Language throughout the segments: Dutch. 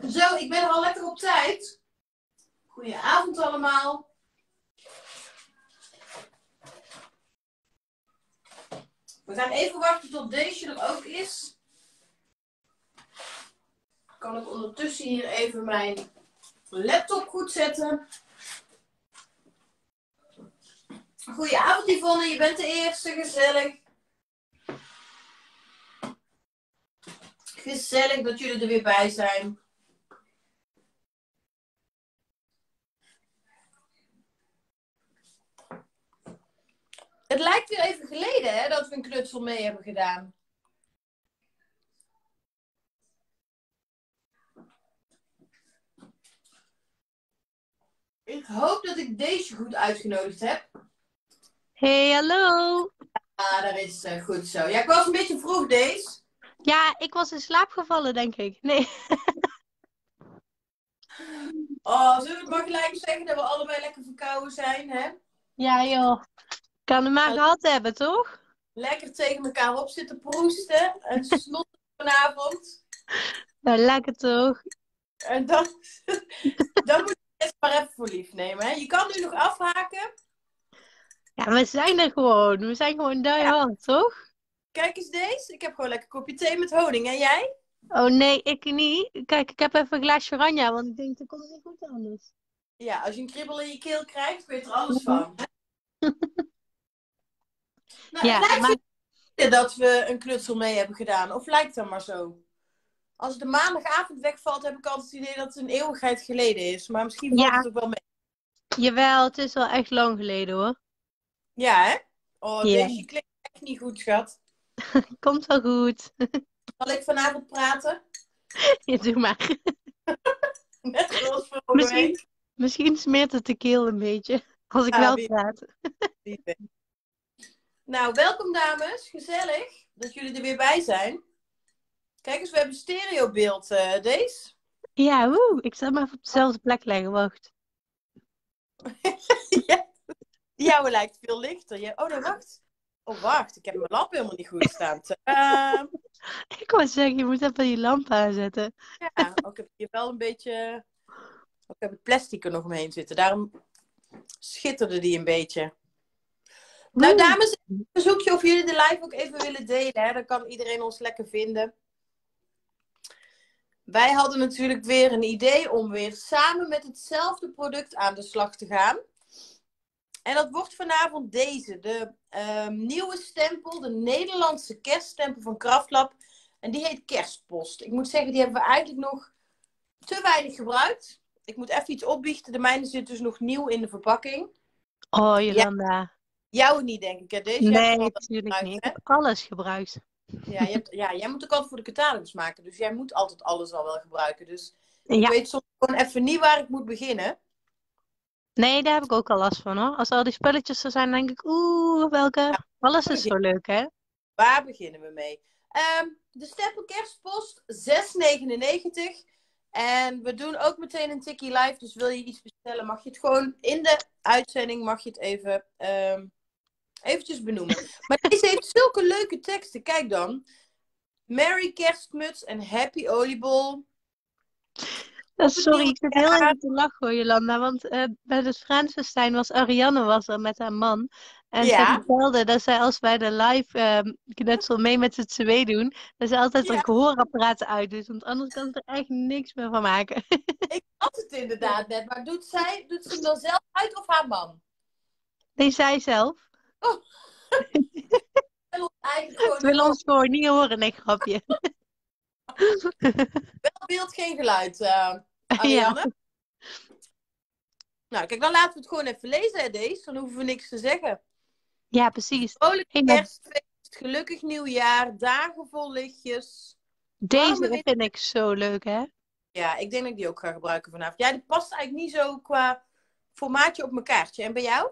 Zo, ik ben er al lekker op tijd. Goedenavond allemaal. We gaan even wachten tot deze er ook is. Kan ik ondertussen hier even mijn laptop goed zetten. Goedenavond Yvonne, je bent de eerste. Gezellig. Gezellig dat jullie er weer bij zijn. Het lijkt weer even geleden hè, dat we een knutsel mee hebben gedaan. Ik hoop dat ik deze goed uitgenodigd heb. Hey, hallo. Ah, dat is goed zo. Ja, ik was een beetje vroeg deze. Ja, ik was in slaap gevallen, denk ik. Nee. Oh, zullen we het maar gelijk zeggen dat we allebei lekker verkouden zijn, hè? Ja, joh. Kan het maar gehad hebben, toch? Lekker tegen elkaar op zitten proesten. En snotten vanavond. Nou, lekker toch? En dan moet je het maar even voor lief nemen, hè? Je kan nu nog afhaken. Ja, we zijn er gewoon. We zijn gewoon die Ja. hard, toch? Kijk eens deze. Ik heb gewoon lekker een kopje thee met honing. En jij? Oh nee, ik niet. Kijk, ik heb even een glaasje oranje, want ik denk, dat komt niet goed anders. Ja, als je een kriebel in je keel krijgt, weet je er alles van. Nou, het Ja, lijkt maar weer dat we een knutsel mee hebben gedaan. Of lijkt dat maar zo? Als het de maandagavond wegvalt, heb ik altijd het idee dat het een eeuwigheid geleden is. Maar misschien valt het ja, ook wel mee. jawel, het is wel echt lang geleden, hoor. Ja, hè? Oh, Ja, deze klinkt echt niet goed, schat. komt wel goed. Zal ik vanavond praten? Ja, doe maar. Net zoals vorige Misschien, week. misschien smeert het de keel een beetje, als ik Ah, wel wie praat. weet. Nou, welkom dames. Gezellig dat jullie er weer bij zijn. Kijk eens, we hebben stereobeeld, deze. Ja, woe. Ik zal hem even op dezelfde plek leggen, wacht. Ja, die jouwe lijkt veel lichter. Oh nee, wacht. Oh, wacht. Ik heb mijn lamp helemaal niet goed staan. Ik wou zeggen, je moet even je lamp aanzetten. Ja, ook heb ik hier wel een beetje... Ook heb ik plastic er nog omheen zitten. Daarom schitterde die een beetje. Nou, Woe. dames, een verzoekje of jullie de live ook even willen delen. Hè? Dan kan iedereen ons lekker vinden. Wij hadden natuurlijk weer een idee om weer samen met hetzelfde product aan de slag te gaan. En dat wordt vanavond deze. De nieuwe stempel, de Nederlandse kerststempel van Kraftlab. En die heet Kerstpost. Ik moet zeggen, die hebben we eigenlijk nog te weinig gebruikt. Ik moet even iets opbiechten. De mijne zit dus nog nieuw in de verpakking. Oh, Ja, Jolanda. jou niet, denk ik. Hè? Deze heb je Nee, toch altijd natuurlijk niet. gebruikt, Ik hè? heb alles gebruikt. Ja, jij moet ook altijd voor de catalogus maken. Dus jij moet altijd alles al wel gebruiken. Dus ik Ja, weet soms gewoon even niet waar ik moet beginnen. nee, daar heb ik ook al last van, hoor. Als al die spulletjes er zijn, denk ik, oeh, welke? Ja, Alles is zo leuk, hè? waar beginnen we mee? De stempel kerstpost, 6,99. En we doen ook meteen een tikkie live. Dus wil je iets bestellen, mag je het gewoon in de uitzending mag je het even eventjes benoemen. Maar deze heeft zulke leuke teksten. Kijk dan. Merry Kerstmuts en Happy Oliebol. Op het Sorry, nieuwe ik zit heel jaar. even te lachen, hoor, Jolanda. Want bij het Friendsfestijn was Ariane was er met haar man. En zij Ja. vertelde dat zij als wij de live knutsel mee met het CW doen, dat zij altijd Ja, een gehoorapparaat uitdoet. Want anders kan ze er echt niks meer van maken. ik had het inderdaad net. Maar doet ze hem dan zelf uit of haar man? Nee, zij zelf. Oh, wil ons eigenlijk Ze gewoon niet wil horen. ons gewoon niet horen, nee, grapje. Wel beeld, geen geluid, Ja, Ariane. Nou, kijk, dan laten we het gewoon even lezen, hè, deze. Dan hoeven we niks te zeggen. ja, precies. Vrolijk Hey, maar kerstfeest, gelukkig nieuwjaar, dagen vol lichtjes, warme deze wind. vind ik zo leuk, hè? Ja, ik denk dat ik die ook ga gebruiken vanavond. Ja, die past eigenlijk niet zo qua formaatje op mijn kaartje. En bij jou?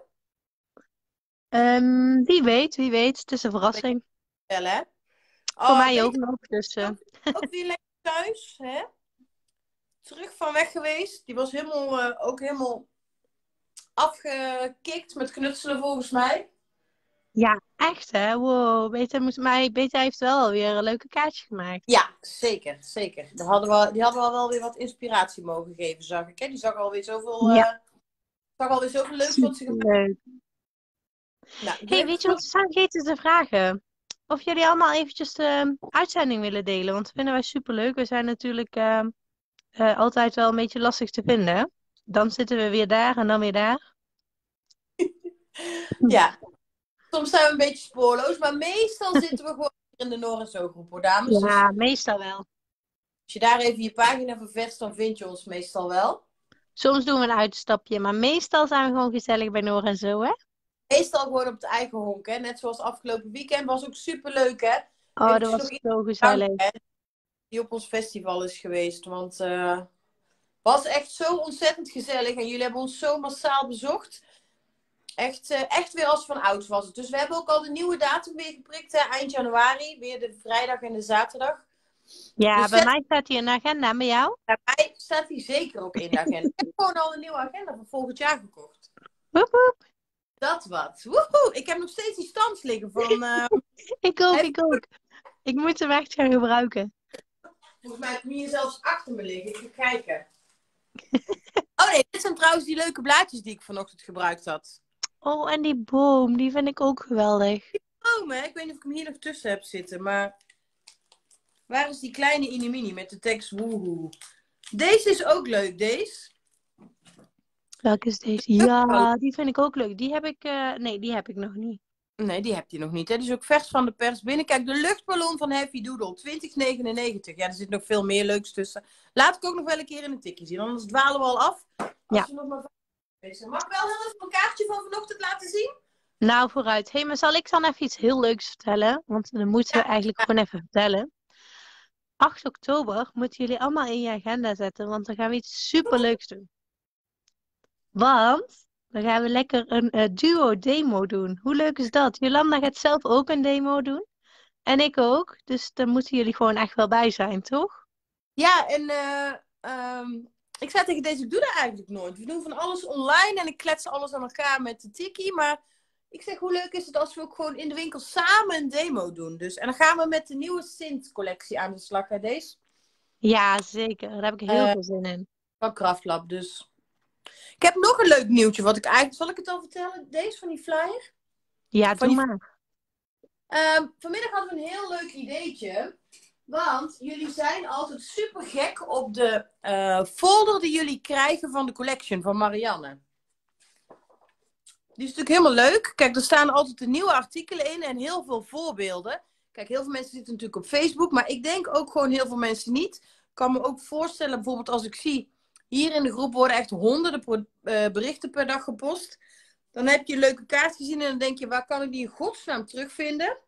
Wie weet, wie weet. Het is een verrassing. Wel, hè? Voor Oh, mij ook deze nog. Dus, ook weer lekker thuis, hè? Terug van weg geweest. Die was ook helemaal afgekikt met knutselen volgens mij. Ja, echt hè? Wow, Beta heeft wel alweer een leuke kaartje gemaakt. Ja, zeker, zeker. Die hadden we wel weer wat inspiratie mogen geven, zag ik. Hè? Die Ja, zag alweer zoveel leuks wat ze gemaakt. superleuk. Nou, ik doe Hey, even weet je wat we zijn vergeten te vragen? Of jullie allemaal eventjes de uitzending willen delen, want dat vinden wij superleuk. We zijn natuurlijk altijd wel een beetje lastig te vinden. Hè? Dan zitten we weer daar en dan weer daar. Ja, soms zijn we een beetje spoorloos, maar meestal zitten we gewoon in de Noor en Zo groep, hoor, dames. Dus Ja, meestal wel. als je daar even je pagina ververst, dan vind je ons meestal wel. Soms doen we een uitstapje, maar meestal zijn we gewoon gezellig bij Noor en zo, hè? Meestal gewoon op het eigen honk, hè. Net zoals afgelopen weekend was ook superleuk, hè. Oh, dat Eventjes nog was iemand zo bedanken, gezellig. hè, die op ons festival is geweest. Want was echt zo ontzettend gezellig. En jullie hebben ons zo massaal bezocht. Echt, echt weer als van ouds was het. Dus we hebben ook al de nieuwe datum weer geprikt, hè, eind januari. Weer de vrijdag en de zaterdag. Ja, Dus bij mij staat hier een agenda, bij jou? bij mij staat die zeker ook in de agenda. Ik heb gewoon al een nieuwe agenda voor volgend jaar gekocht. Woep, woep. Dat wat. Woehoe! Ik heb nog steeds die stands liggen van... Ik ook, ik ook. Ik moet hem echt gaan gebruiken. Volgens mij heb ik hem hier zelfs achter me liggen. Ik ga kijken. Oh nee, dit zijn trouwens die leuke blaadjes die ik vanochtend gebruikt had. Oh, en die boom, die vind ik ook geweldig. Oh, maar ik weet niet of ik hem hier nog tussen heb zitten, maar... Waar is die kleine inimini met de tekst woehoe? Deze is ook leuk, deze. Welke is deze? Ja, die vind ik ook leuk. Die heb ik, nee, die heb ik nog niet. Nee, die heb je nog niet. Hè? Die is ook vers van de pers binnen. Kijk, de luchtballon van Heavy Doodle, 2099. Ja, er zit nog veel meer leuks tussen. Laat ik ook nog wel een keer in een tikje zien, anders dwalen we al af. Als Ja, we nog maar... Mag ik wel heel even een kaartje van vanochtend laten zien? nou vooruit. Hé, maar zal ik dan even iets heel leuks vertellen? Want dan moeten we Ja, eigenlijk gewoon even vertellen. 8 oktober moeten jullie allemaal in je agenda zetten, want dan gaan we iets superleuks doen. Want dan gaan we lekker een duo demo doen. Hoe leuk is dat? Jolanda gaat zelf ook een demo doen. En ik ook. Dus daar moeten jullie gewoon echt wel bij zijn, toch? ja, en ik zei tegen deze, ik doe dat eigenlijk nooit. We doen van alles online en ik klets alles aan elkaar met de Tiki. Maar ik zeg, hoe leuk is het als we ook gewoon in de winkel samen een demo doen. Dus, en dan gaan we met de nieuwe Sint-collectie aan de slag, hè, deze. Ja, zeker. Daar heb ik heel veel zin in. Van Kraftlab, dus. Ik heb nog een leuk nieuwtje, wat ik eigenlijk... Zal ik het al vertellen? Deze van die flyer? Ja, Van doe die... maar. Vanmiddag hadden we een heel leuk ideetje. Want jullie zijn altijd super gek op de folder die jullie krijgen van de collection van Marianne. Die is natuurlijk helemaal leuk. Kijk, er staan altijd de nieuwe artikelen in en heel veel voorbeelden. Kijk, heel veel mensen zitten natuurlijk op Facebook, maar ik denk ook gewoon heel veel mensen niet. Ik kan me ook voorstellen, bijvoorbeeld als ik zie, hier in de groep worden echt honderden berichten per dag gepost. Dan heb je een leuke kaart gezien en dan denk je, waar kan ik die in godsnaam terugvinden?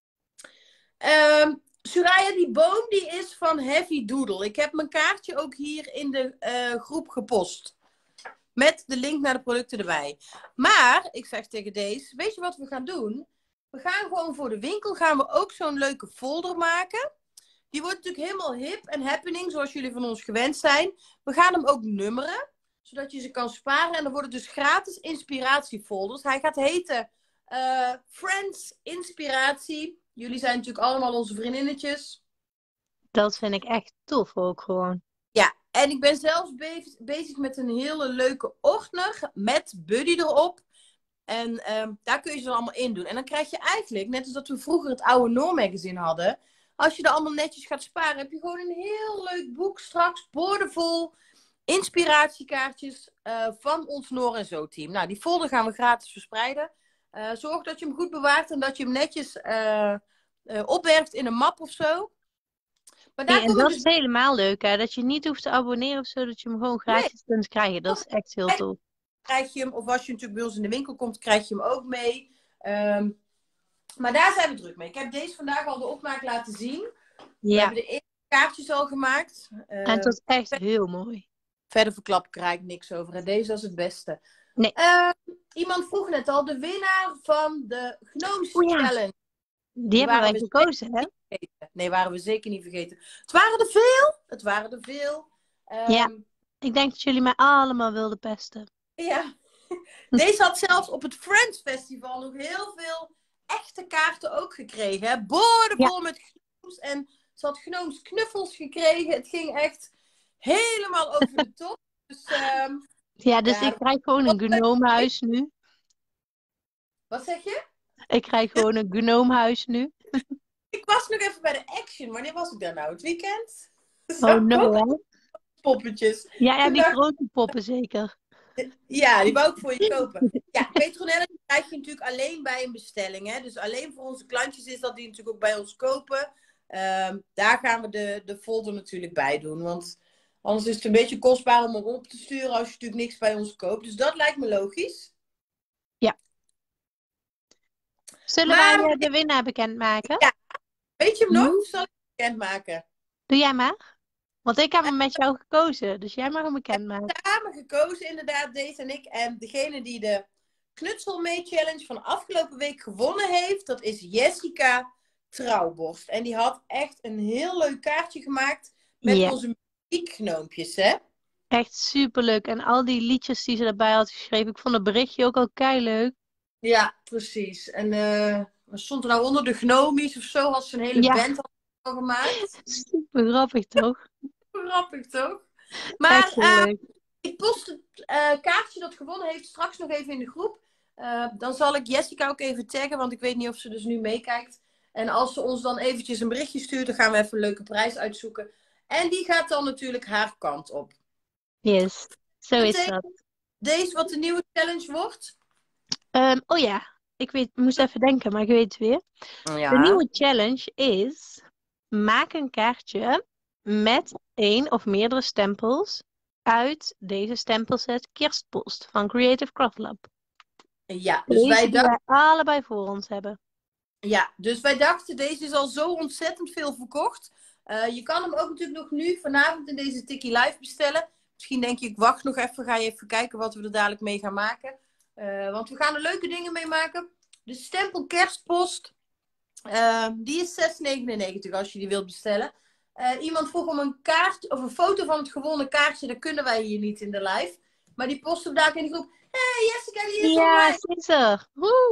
Soraya, die boom die is van Heavy Doodle. Ik heb mijn kaartje ook hier in de groep gepost. Met de link naar de producten erbij. Maar, ik zeg tegen deze, weet je wat we gaan doen? We gaan gewoon voor de winkel gaan we ook zo'n leuke folder maken. Die wordt natuurlijk helemaal hip en happening, zoals jullie van ons gewend zijn. We gaan hem ook nummeren, zodat je ze kan sparen. En dan worden dus gratis inspiratiefolders. Hij gaat heten Friends Inspiratie. Jullie zijn natuurlijk allemaal onze vriendinnetjes. Dat vind ik echt tof ook gewoon. Ja, en ik ben zelfs bezig met een hele leuke ordner met Buddy erop. En daar kun je ze allemaal in doen. En dan krijg je eigenlijk, net als dat we vroeger het oude Noor magazine hadden. Als je er allemaal netjes gaat sparen, heb je gewoon een heel leuk boek straks. Boordevol inspiratiekaartjes van ons Noor en Zo team. Nou, die folder gaan we gratis verspreiden. Zorg dat je hem goed bewaart en dat je hem netjes opwerkt in een map of zo. Maar Hey, daar en kom ik dat dus... is helemaal leuk, hè? Dat je niet hoeft te abonneren of zo, dat je hem gewoon Nee, gratis kunt krijgen. Dat is echt heel tof. krijg je hem, of als je natuurlijk bij ons in de winkel komt, krijg je hem ook mee. Maar daar zijn we druk mee. Ik heb deze vandaag al de opmaak laten zien. We Ja, hebben de eerste kaartjes al gemaakt. en het was echt heel mooi. Verder verklap ik er eigenlijk niks over. En deze was het beste. Nee. Iemand vroeg net al, de winnaar van de Gnomes O ja, Challenge. die hebben wij gekozen, hè? Vergeten. Nee, waren we zeker niet vergeten. Het waren er veel. Het waren er veel. Ja, ik denk dat jullie mij allemaal wilden pesten. Ja. Deze had zelfs op het Friends Festival nog heel veel echte kaarten ook gekregen. Hè? Boordevol met gnomes. En ze had gnomes knuffels gekregen. Het ging echt helemaal over de top. Dus, dus ik krijg gewoon een gnoomhuis nu. Wat zeg je? Ik krijg gewoon een gnoomhuis nu. Ik was nog even bij de Action. Wanneer was ik daar nou? Het weekend? Oh no, hè? Poppetjes. Ja, Toen die dacht grote poppen zeker. Ja, die wou ik voor je kopen. Ja, Petronella die krijg je natuurlijk alleen bij een bestelling. Hè? Dus alleen voor onze klantjes is dat die natuurlijk ook bij ons kopen. Daar gaan we de folder natuurlijk bij doen. Want anders is het een beetje kostbaar om hem op te sturen als je natuurlijk niks bij ons koopt. Dus dat lijkt me logisch. Ja. Zullen wij de winnaar bekendmaken? Ja. Weet je hem nog? Of zal ik hem bekendmaken? Doe jij maar. Want ik heb hem met jou gekozen. Dus jij mag hem bekendmaken. We hebben samen gekozen inderdaad, deze en ik. En degene die de Knutselmee Challenge van afgelopen week gewonnen heeft, dat is Jessica Trouwborst. En die had echt een heel leuk kaartje gemaakt met onze muziekgnoompjes, hè? Echt superleuk. En al die liedjes die ze erbij had geschreven. Ik vond het berichtje ook al keileuk. Ja, precies. En wat stond er nou onder? De Gnomies of zo? Had ze een hele band al gemaakt. Super grappig, toch? Super grappig, toch? Maar leuk. ik post het kaartje dat gewonnen heeft straks nog even in de groep. Dan zal ik Jessica ook even taggen, want ik weet niet of ze dus nu meekijkt. En als ze ons dan eventjes een berichtje stuurt, dan gaan we even een leuke prijs uitzoeken. En die gaat dan natuurlijk haar kant op. Yes, zo is dat. Deze wat de nieuwe challenge wordt? Oh ja, ik moest even denken, maar ik weet het weer. Ja. De nieuwe challenge is: maak een kaartje met 1 of meerdere stempels uit deze stempelset Kerstpost van Creative Craft Lab. Ja, dus wij allebei voor ons hebben. Ja, dus wij dachten, deze is al zo ontzettend veel verkocht. Je kan hem ook natuurlijk nog nu vanavond in deze Tikkie Live bestellen. Misschien denk je, ik wacht nog even, ga je even kijken wat we er dadelijk mee gaan maken. Want we gaan er leuke dingen mee maken. De stempel Kerstpost, die is €6,99 als je die wilt bestellen. Iemand vroeg om een kaart of een foto van het gewonnen kaartje. Dat kunnen wij hier niet in de live. Maar die posten we daar in de groep. Hey Jessica, die is Ja, ze is er.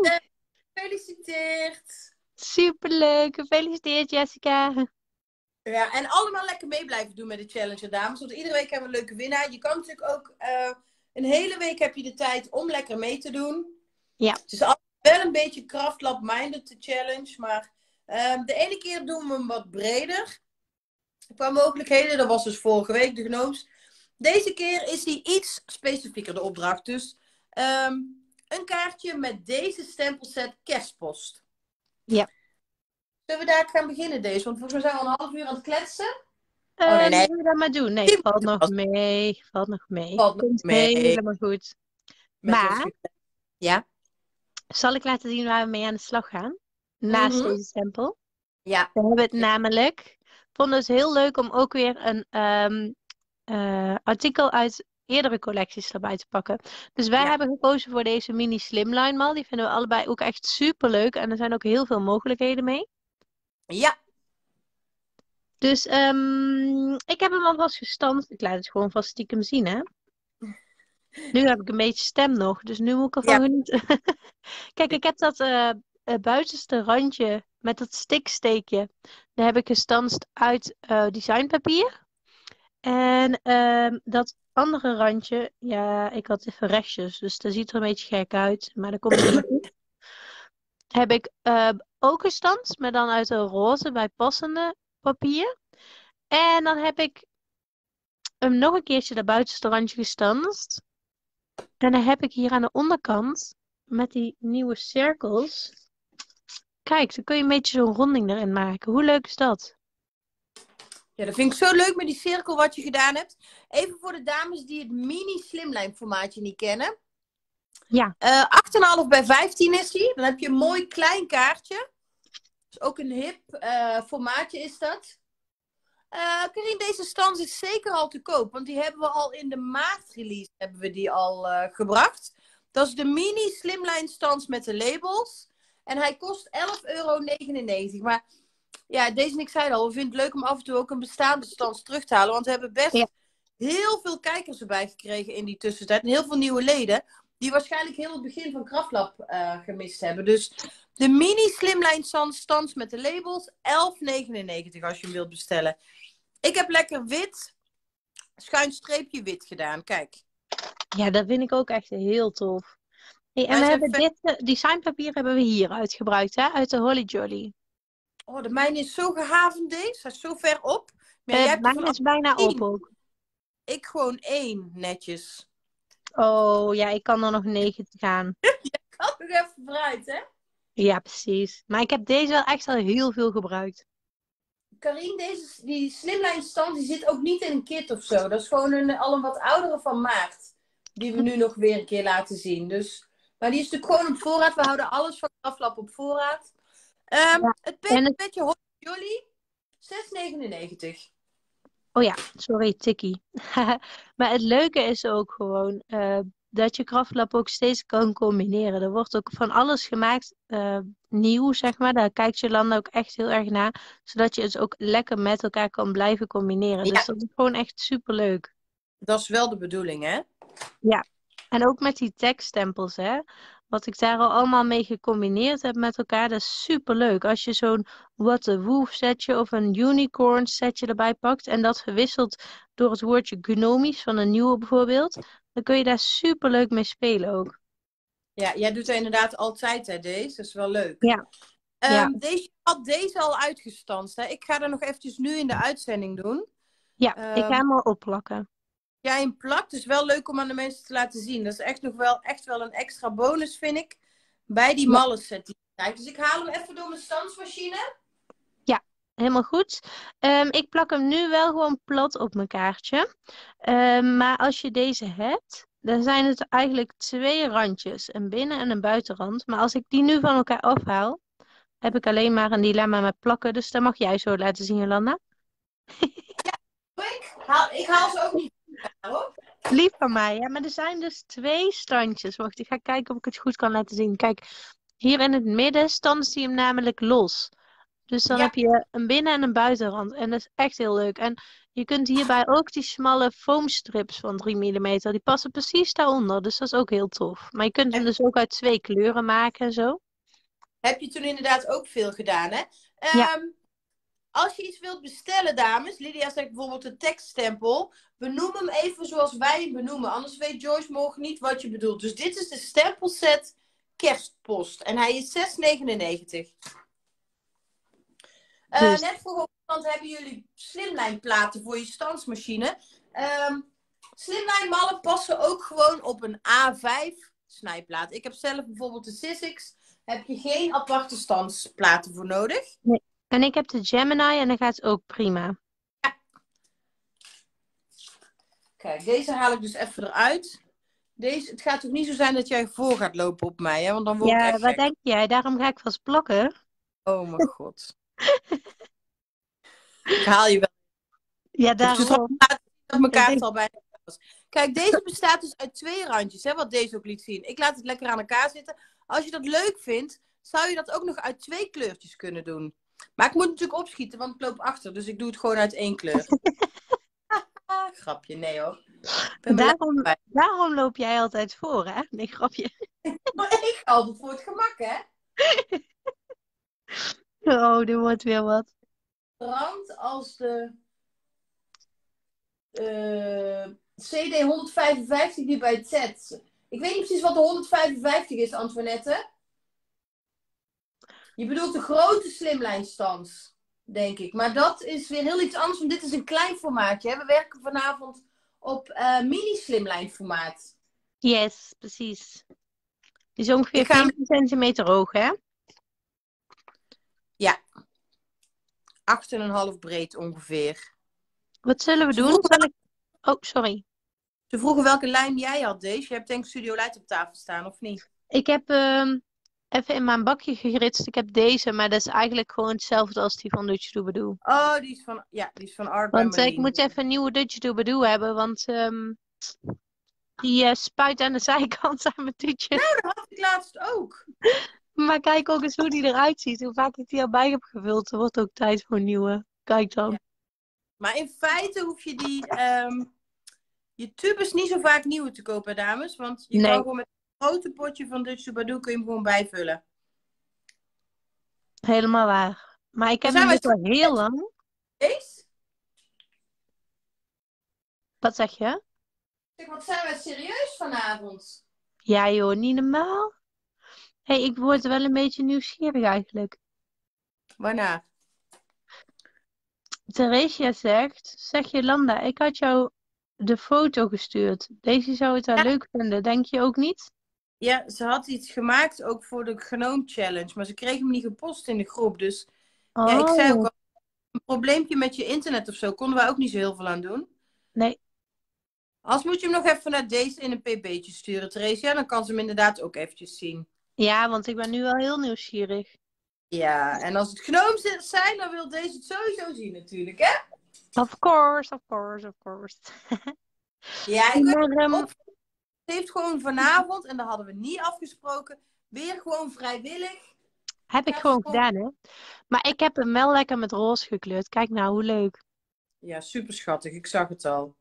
Gefeliciteerd. Superleuk. Gefeliciteerd, Jessica. Ja, en allemaal lekker mee blijven doen met de challenge, dames. Want iedere week hebben we een leuke winnaar. Je kan natuurlijk ook een hele week heb je de tijd om lekker mee te doen. Ja. Het is altijd wel een beetje Craft Lab-minded, de challenge. Maar de ene keer doen we hem wat breder. Qua mogelijkheden, dat was dus vorige week, de Gnomes. Deze keer is die iets specifieker, de opdracht. Dus een kaartje met deze stempelset Kerstpost. Ja. Zullen we daar gaan beginnen, deze? Want volgens mij zijn we al een half uur aan het kletsen. Nee. Wil je dat maar doen? Nee, valt nog mee. Valt nog mee. Komt mee. Helemaal goed. Maar, ja? Zal ik laten zien waar we mee aan de slag gaan? Naast deze stempel. Ja. We hebben het namelijk... Vonden het heel leuk om ook weer een artikel uit eerdere collecties erbij te pakken. Dus wij hebben gekozen voor deze mini slimline mal. Die vinden we allebei ook echt super leuk. En er zijn ook heel veel mogelijkheden mee. Ja. Dus ik heb hem alvast gestanst. Ik laat het gewoon vast stiekem zien, hè. Nu heb ik een beetje stem nog. Dus nu moet ik ervan genieten. Kijk, ik heb dat buitenste randje met dat stiksteekje. Dat heb ik gestanst uit designpapier. En dat andere randje, ja, ik had even restjes, dus dat ziet er een beetje gek uit, maar dat komt helemaal goed. Heb ik ook gestanst, maar dan uit een roze bijpassende papier. En dan heb ik hem nog een keertje dat buitenste randje gestanst. En dan heb ik hier aan de onderkant, met die nieuwe cirkels. Kijk, dan kun je een beetje zo'n ronding erin maken. Hoe leuk is dat? Ja, dat vind ik zo leuk met die cirkel wat je gedaan hebt. Even voor de dames die het mini slimline formaatje niet kennen. Ja. 8,5 bij 15 is die. Dan heb je een mooi klein kaartje. Dus ook een hip formaatje is dat. Karien, deze stans is zeker al te koop. Want die hebben we al in de maart release hebben we die al gebracht. Dat is de mini slimline stans met de labels. En hij kost €11,99. Maar ja, deze en ik zei al, we vinden het leuk om af en toe ook een bestaande stans terug te halen. Want we hebben best heel veel kijkers erbij gekregen in die tussentijd. En heel veel nieuwe leden. die waarschijnlijk heel het begin van Kraftlab gemist hebben. Dus de mini slimline stands met de labels 11,99 als je hem wilt bestellen. Ik heb lekker wit, schuin streepje wit gedaan. Kijk. Ja, dat vind ik ook echt heel tof. Hey, en Wij we zijn hebben dit designpapier hebben we hier uitgebruikt, hè? Uit de Holly Jolly. Oh, de mijne is zo gehavend deze. Hij is zo ver op. Maar jij hebt er Mijn van is bijna op 10. ook. Ik gewoon 1, netjes. Oh, ja, ik kan er nog 90 aan. Kan nog even vooruit, hè? Ja, precies. Maar ik heb deze wel echt al heel veel gebruikt. Karine, die slimline stand die zit ook niet in een kit of zo. Dat is gewoon al een wat oudere van maart. Die we nu nog weer een keer laten zien. Dus, maar die is natuurlijk gewoon op voorraad. We houden alles van Kraftlab op voorraad. Ja. Het En petje Holly Jolly, 6,99. Oh ja, sorry, tikkie. Maar het leuke is ook gewoon dat je Kraftlab ook steeds kan combineren. Er wordt ook van alles gemaakt nieuw, zeg maar. Daar kijkt Jolanda ook echt heel erg naar. Zodat je het ook lekker met elkaar kan blijven combineren. Dus Ja, dat is gewoon echt super leuk. dat is wel de bedoeling, hè? Ja, en ook met die tekststempels, hè. Wat ik daar al allemaal mee gecombineerd heb met elkaar, dat is super leuk. Als je zo'n What the Wolf setje of een Unicorn setje erbij pakt en dat verwisselt door het woordje gnomisch van een nieuwe bijvoorbeeld, dan kun je daar super leuk mee spelen ook. Ja, jij doet er inderdaad altijd, hè, deze. Dat is wel leuk. Ja, ja, Deze had deze al uitgestanst, hè? Ik ga er nog eventjes nu in de uitzending doen. ja, ik ga hem al opplakken. Ja, in plak. Dus wel leuk om aan de mensen te laten zien. Dat is echt nog wel, echt wel een extra bonus, vind ik. Bij die Ja, malle set die ik krijg. Dus ik haal hem even door mijn standsmachine. ja, helemaal goed. Ik plak hem nu wel gewoon plat op mijn kaartje. Maar als je deze hebt, dan zijn het eigenlijk twee randjes. Een binnen- en een buitenrand. Maar als ik die nu van elkaar afhaal, heb ik alleen maar een dilemma met plakken. Dus dat mag jij zo laten zien, Jolanda. Ik haal ze ook niet hoor. Lief van mij, ja. Maar er zijn dus twee standjes. Wacht, ik ga kijken of ik het goed kan laten zien. Kijk, hier in het midden stanst hij hem namelijk los. Dus dan Ja, heb je een binnen- en een buitenrand. En dat is echt heel leuk. En je kunt hierbij ook die smalle foamstrips van 3 millimeter. Die passen precies daaronder. Dus dat is ook heel tof. Maar je kunt hem heb, dus ook uit twee kleuren maken en zo. heb je toen inderdaad ook veel gedaan, hè? Ja, Als je iets wilt bestellen, dames. Lydia zegt bijvoorbeeld een tekststempel. Benoem hem even zoals wij hem benoemen. Anders weet Joyce morgen niet wat je bedoelt. Dus dit is de stempelset kerstpost. En hij is 6,99. dus Net vroeg op iemand, hebben jullie slimlijnplaten voor je standsmachine? Slimline mallen passen ook gewoon op een A5 snijplaat. Ik heb zelf bijvoorbeeld de Sizzix. Heb je geen aparte standsplaten voor nodig? nee. En ik heb de Gemini en dat gaat ook prima. Kijk, deze haal ik dus even eruit. Het gaat toch niet zo zijn dat jij voor gaat lopen op mij, hè? Want dan word ik Ja, echt wat gek. denk jij? Daarom ga ik vast plakken. Oh mijn god. Ik haal je wel. Ja, Ik heb ze trouwens daarom. laten zien dat mijn Ik kaart denk, al bijna was. Kijk, deze bestaat dus uit twee randjes, hè? Wat deze ook liet zien. Ik laat het lekker aan elkaar zitten. Als je dat leuk vindt, zou je dat ook nog uit twee kleurtjes kunnen doen. Maar ik moet natuurlijk opschieten, want ik loop achter. Dus ik doe het gewoon uit één kleur. Grapje, nee hoor. Ik ben me lekker bij. daarom loop jij altijd voor, hè? Nee, grapje. Maar ik ga altijd voor het gemak, hè? Oh, dit wordt weer wat. Rand als de CD 155 die bij het set. Ik weet niet precies wat de 155 is, Antoinette. Je bedoelt de grote slimlijnstans, denk ik. Maar dat is weer heel iets anders, want dit is een klein formaatje. Hè? We werken vanavond op mini slimlijnformaat. Yes, precies. Die is ongeveer Ik ga 14 centimeter hoog, hè? Ja, 8,5 breed ongeveer. Wat zullen we Ze doen? vroegen, Oh, sorry. ze vroegen welke lijm jij had, deze. Je hebt denk ik Studio Light op tafel staan, of niet? Ik heb even in mijn bakje gegritst. Ik heb deze, maar dat is eigenlijk gewoon hetzelfde als die van Dutch Doobadoo. Oh, die is van Art by Want ik Marlene. moet even een nieuwe Dutch Doobadoo hebben, want die spuit aan de zijkant aan mijn toetjes. Nou, dat had ik laatst ook. Maar kijk ook eens hoe die eruit ziet. Hoe vaak ik die al bij heb gevuld. Er wordt ook tijd voor een nieuwe. Kijk dan. Ja. Maar in feite hoef je je tubes niet zo vaak nieuwe te kopen, dames. Want je kan Nee. gewoon met grote potje van Dutch Soubadour kun je hem gewoon bijvullen. Helemaal waar. Maar ik Maar heb zijn hem wij dus al heel lang. serieus? Wat zeg je? Zeg, wat zijn wij serieus vanavond? Ja joh, niet normaal. Hey, ik word wel een beetje nieuwsgierig eigenlijk. Waarna? Theresia zegt, zeg Jolanda, ik had jou de foto gestuurd. Deze zou het wel Ja, leuk vinden, denk je ook niet? ja, ze had iets gemaakt ook voor de Genoom Challenge. Maar ze kreeg hem niet gepost in de groep. Dus ja, ik zei ook Oh, al, een probleempje met je internet of zo. Konden wij ook niet zo heel veel aan doen. nee. Als moet je hem nog even naar deze in een pb'tje sturen, Theresia. Dan kan ze hem inderdaad ook eventjes zien. Ja, want ik ben nu wel heel nieuwsgierig. Ja, en als het Genoom zijn, dan wil deze het sowieso zien natuurlijk, hè? Of course, of course, of course. Ja, ik Hey, weet maar op. Ze heeft gewoon vanavond, en dat hadden we niet afgesproken, weer gewoon vrijwillig. heb ik Gaat ze gewoon gewoon... gedaan, hè? Maar ik heb hem wel lekker met roze gekleurd. Kijk nou, hoe leuk. Ja, super schattig. Ik zag het al.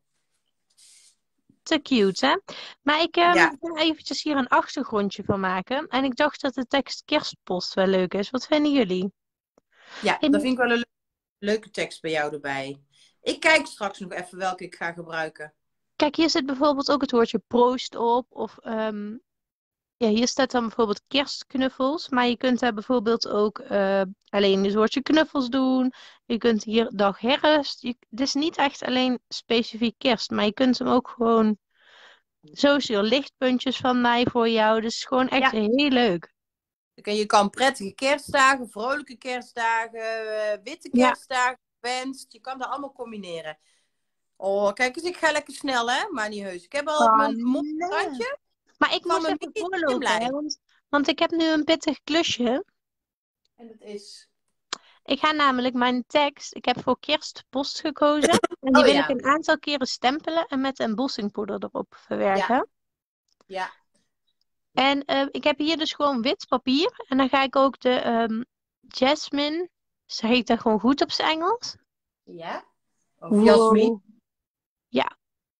Te cute, hè? Maar ik Ja, ga eventjes hier een achtergrondje van maken. En ik dacht dat de tekst kerstpost wel leuk is. Wat vinden jullie? ja, Hey, dat vind ik wel een leuke tekst bij jou erbij. Ik kijk straks nog even welke ik ga gebruiken. kijk, hier zit bijvoorbeeld ook het woordje proost op. Of ja, hier staat dan bijvoorbeeld kerstknuffels. Maar je kunt daar bijvoorbeeld ook alleen het woordje knuffels doen. Je kunt hier dag herfst. Het is niet echt alleen specifiek kerst. Maar je kunt hem ook gewoon... Zo zie je lichtpuntjes van mij voor jou. Dus gewoon echt Ja, heel leuk. je kan prettige kerstdagen, vrolijke kerstdagen, witte Ja. kerstdagen wenst. Je kan dat allemaal combineren. Oh, kijk eens, ik ga lekker snel, hè? Maar niet heus. Ik heb al Oh, mijn mooi nee. randje Maar ik van moest mijn even mini voorlopen, hè, Kimlijn. want ik heb nu een pittig klusje. En dat is... Ik ga namelijk mijn tekst, ik heb voor kerstpost gekozen. En die Oh wil ik ja, een aantal keren stempelen en met embossingpoeder erop ja, verwerken. ja, En ik heb hier dus gewoon wit papier. En dan ga ik ook de Jasmine, zeg ik dat gewoon goed op zijn Engels? ja. Of Jasmin. Wow. Ja,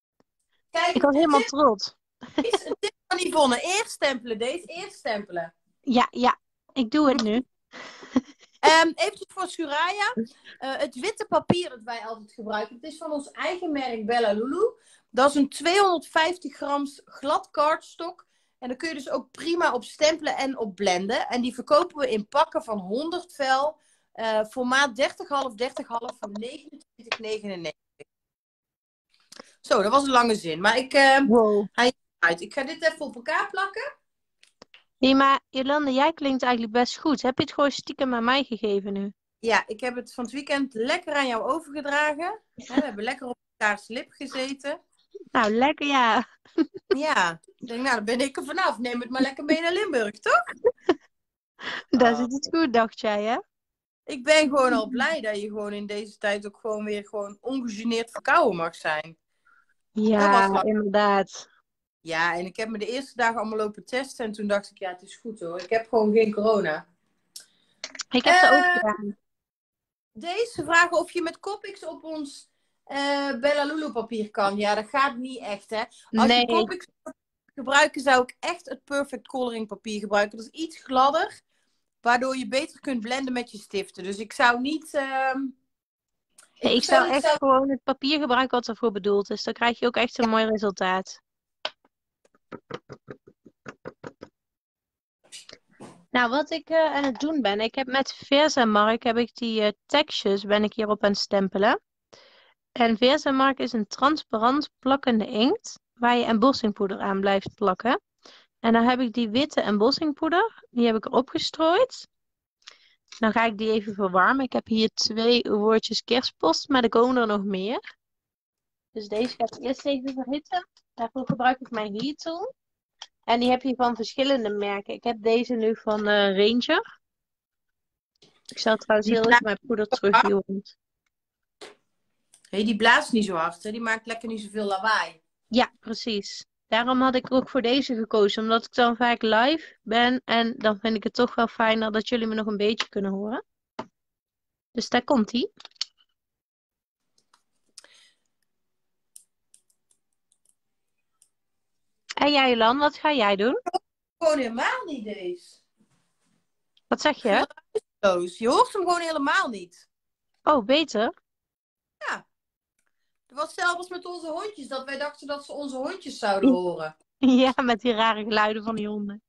ik Kijk, was de helemaal tip trots. is een tip van Yvonne. Eerst stempelen, deze. Eerst stempelen. Ja, ja, ik doe het nu. Eventjes voor Suraya. Het witte papier dat wij altijd gebruiken. Het is van ons eigen merk Bella Lulu. Dat is een 250 grams glad cardstock. En daar kun je dus ook prima op stempelen en op blenden. En die verkopen we in pakken van 100 vel. Formaat 30,5, 30,5 voor 29,99. Zo, dat was een lange zin. Maar Wow. hij is uit. Ik ga dit even op elkaar plakken. Nee, maar Jolande, jij klinkt eigenlijk best goed. Heb je het gewoon stiekem aan mij gegeven nu? Ja, ik heb het van het weekend lekker aan jou overgedragen. We hebben lekker op elkaars lip gezeten. Nou, lekker ja. Ja, ik denk, nou, dan ben ik er vanaf. Neem het maar lekker mee naar Limburg, toch? Daar Oh. zit het goed, dacht jij, hè? Ik ben gewoon al blij dat je gewoon in deze tijd ook gewoon weer gewoon ongegeneerd verkouden mag zijn. Dat was Ja, lang. inderdaad. Ja, en ik heb me de eerste dagen allemaal lopen testen. En toen dacht ik, ja, het is goed hoor. Ik heb gewoon geen corona. Ik heb dat ook Eh, gedaan. Deze vragen of je met Copics op ons Bella Lulu papier kan. Ja, dat gaat niet echt, hè. Als je Nee. Copics gebruiken, zou ik echt het Perfect Coloring papier gebruiken. Dat is iets gladder, waardoor je beter kunt blenden met je stiften. Dus ik zou niet... Nee, ik zou ik echt zou... gewoon het papier gebruiken wat ervoor bedoeld is. Dan krijg je ook echt een Ja, mooi resultaat. Nou, wat ik aan het doen ben, ik heb met Versamark heb ik die tekstjes ben ik hierop aan het stempelen. En Versamark is een transparant plakkende inkt waar je embossingpoeder aan blijft plakken. En dan heb ik die witte embossingpoeder, die heb ik erop gestrooid. Dan ga ik die even verwarmen. Ik heb hier 2 woordjes kerstpost, maar er komen er nog meer. Dus deze gaat eerst even verhitten. Daarvoor gebruik ik mijn heat tool. En die heb je van verschillende merken. Ik heb deze nu van Ranger. Ik zal trouwens die heel even blaast, mijn poeder terugduwen. hey, die blaast niet zo hard, hè. Die maakt lekker niet zoveel lawaai. Ja, precies. Daarom had ik ook voor deze gekozen. Omdat ik dan vaak live ben. En dan vind ik het toch wel fijner dat jullie me nog een beetje kunnen horen. Dus daar komt ie. En jij, Lan, wat ga jij doen? gewoon helemaal niet, deze. Wat zeg je? Geluidloos. Je hoort hem gewoon helemaal niet. Oh, beter. Ja. Het was zelfs met onze hondjes, dat wij dachten dat ze onze hondjes zouden horen. Ja, met die rare geluiden van die honden.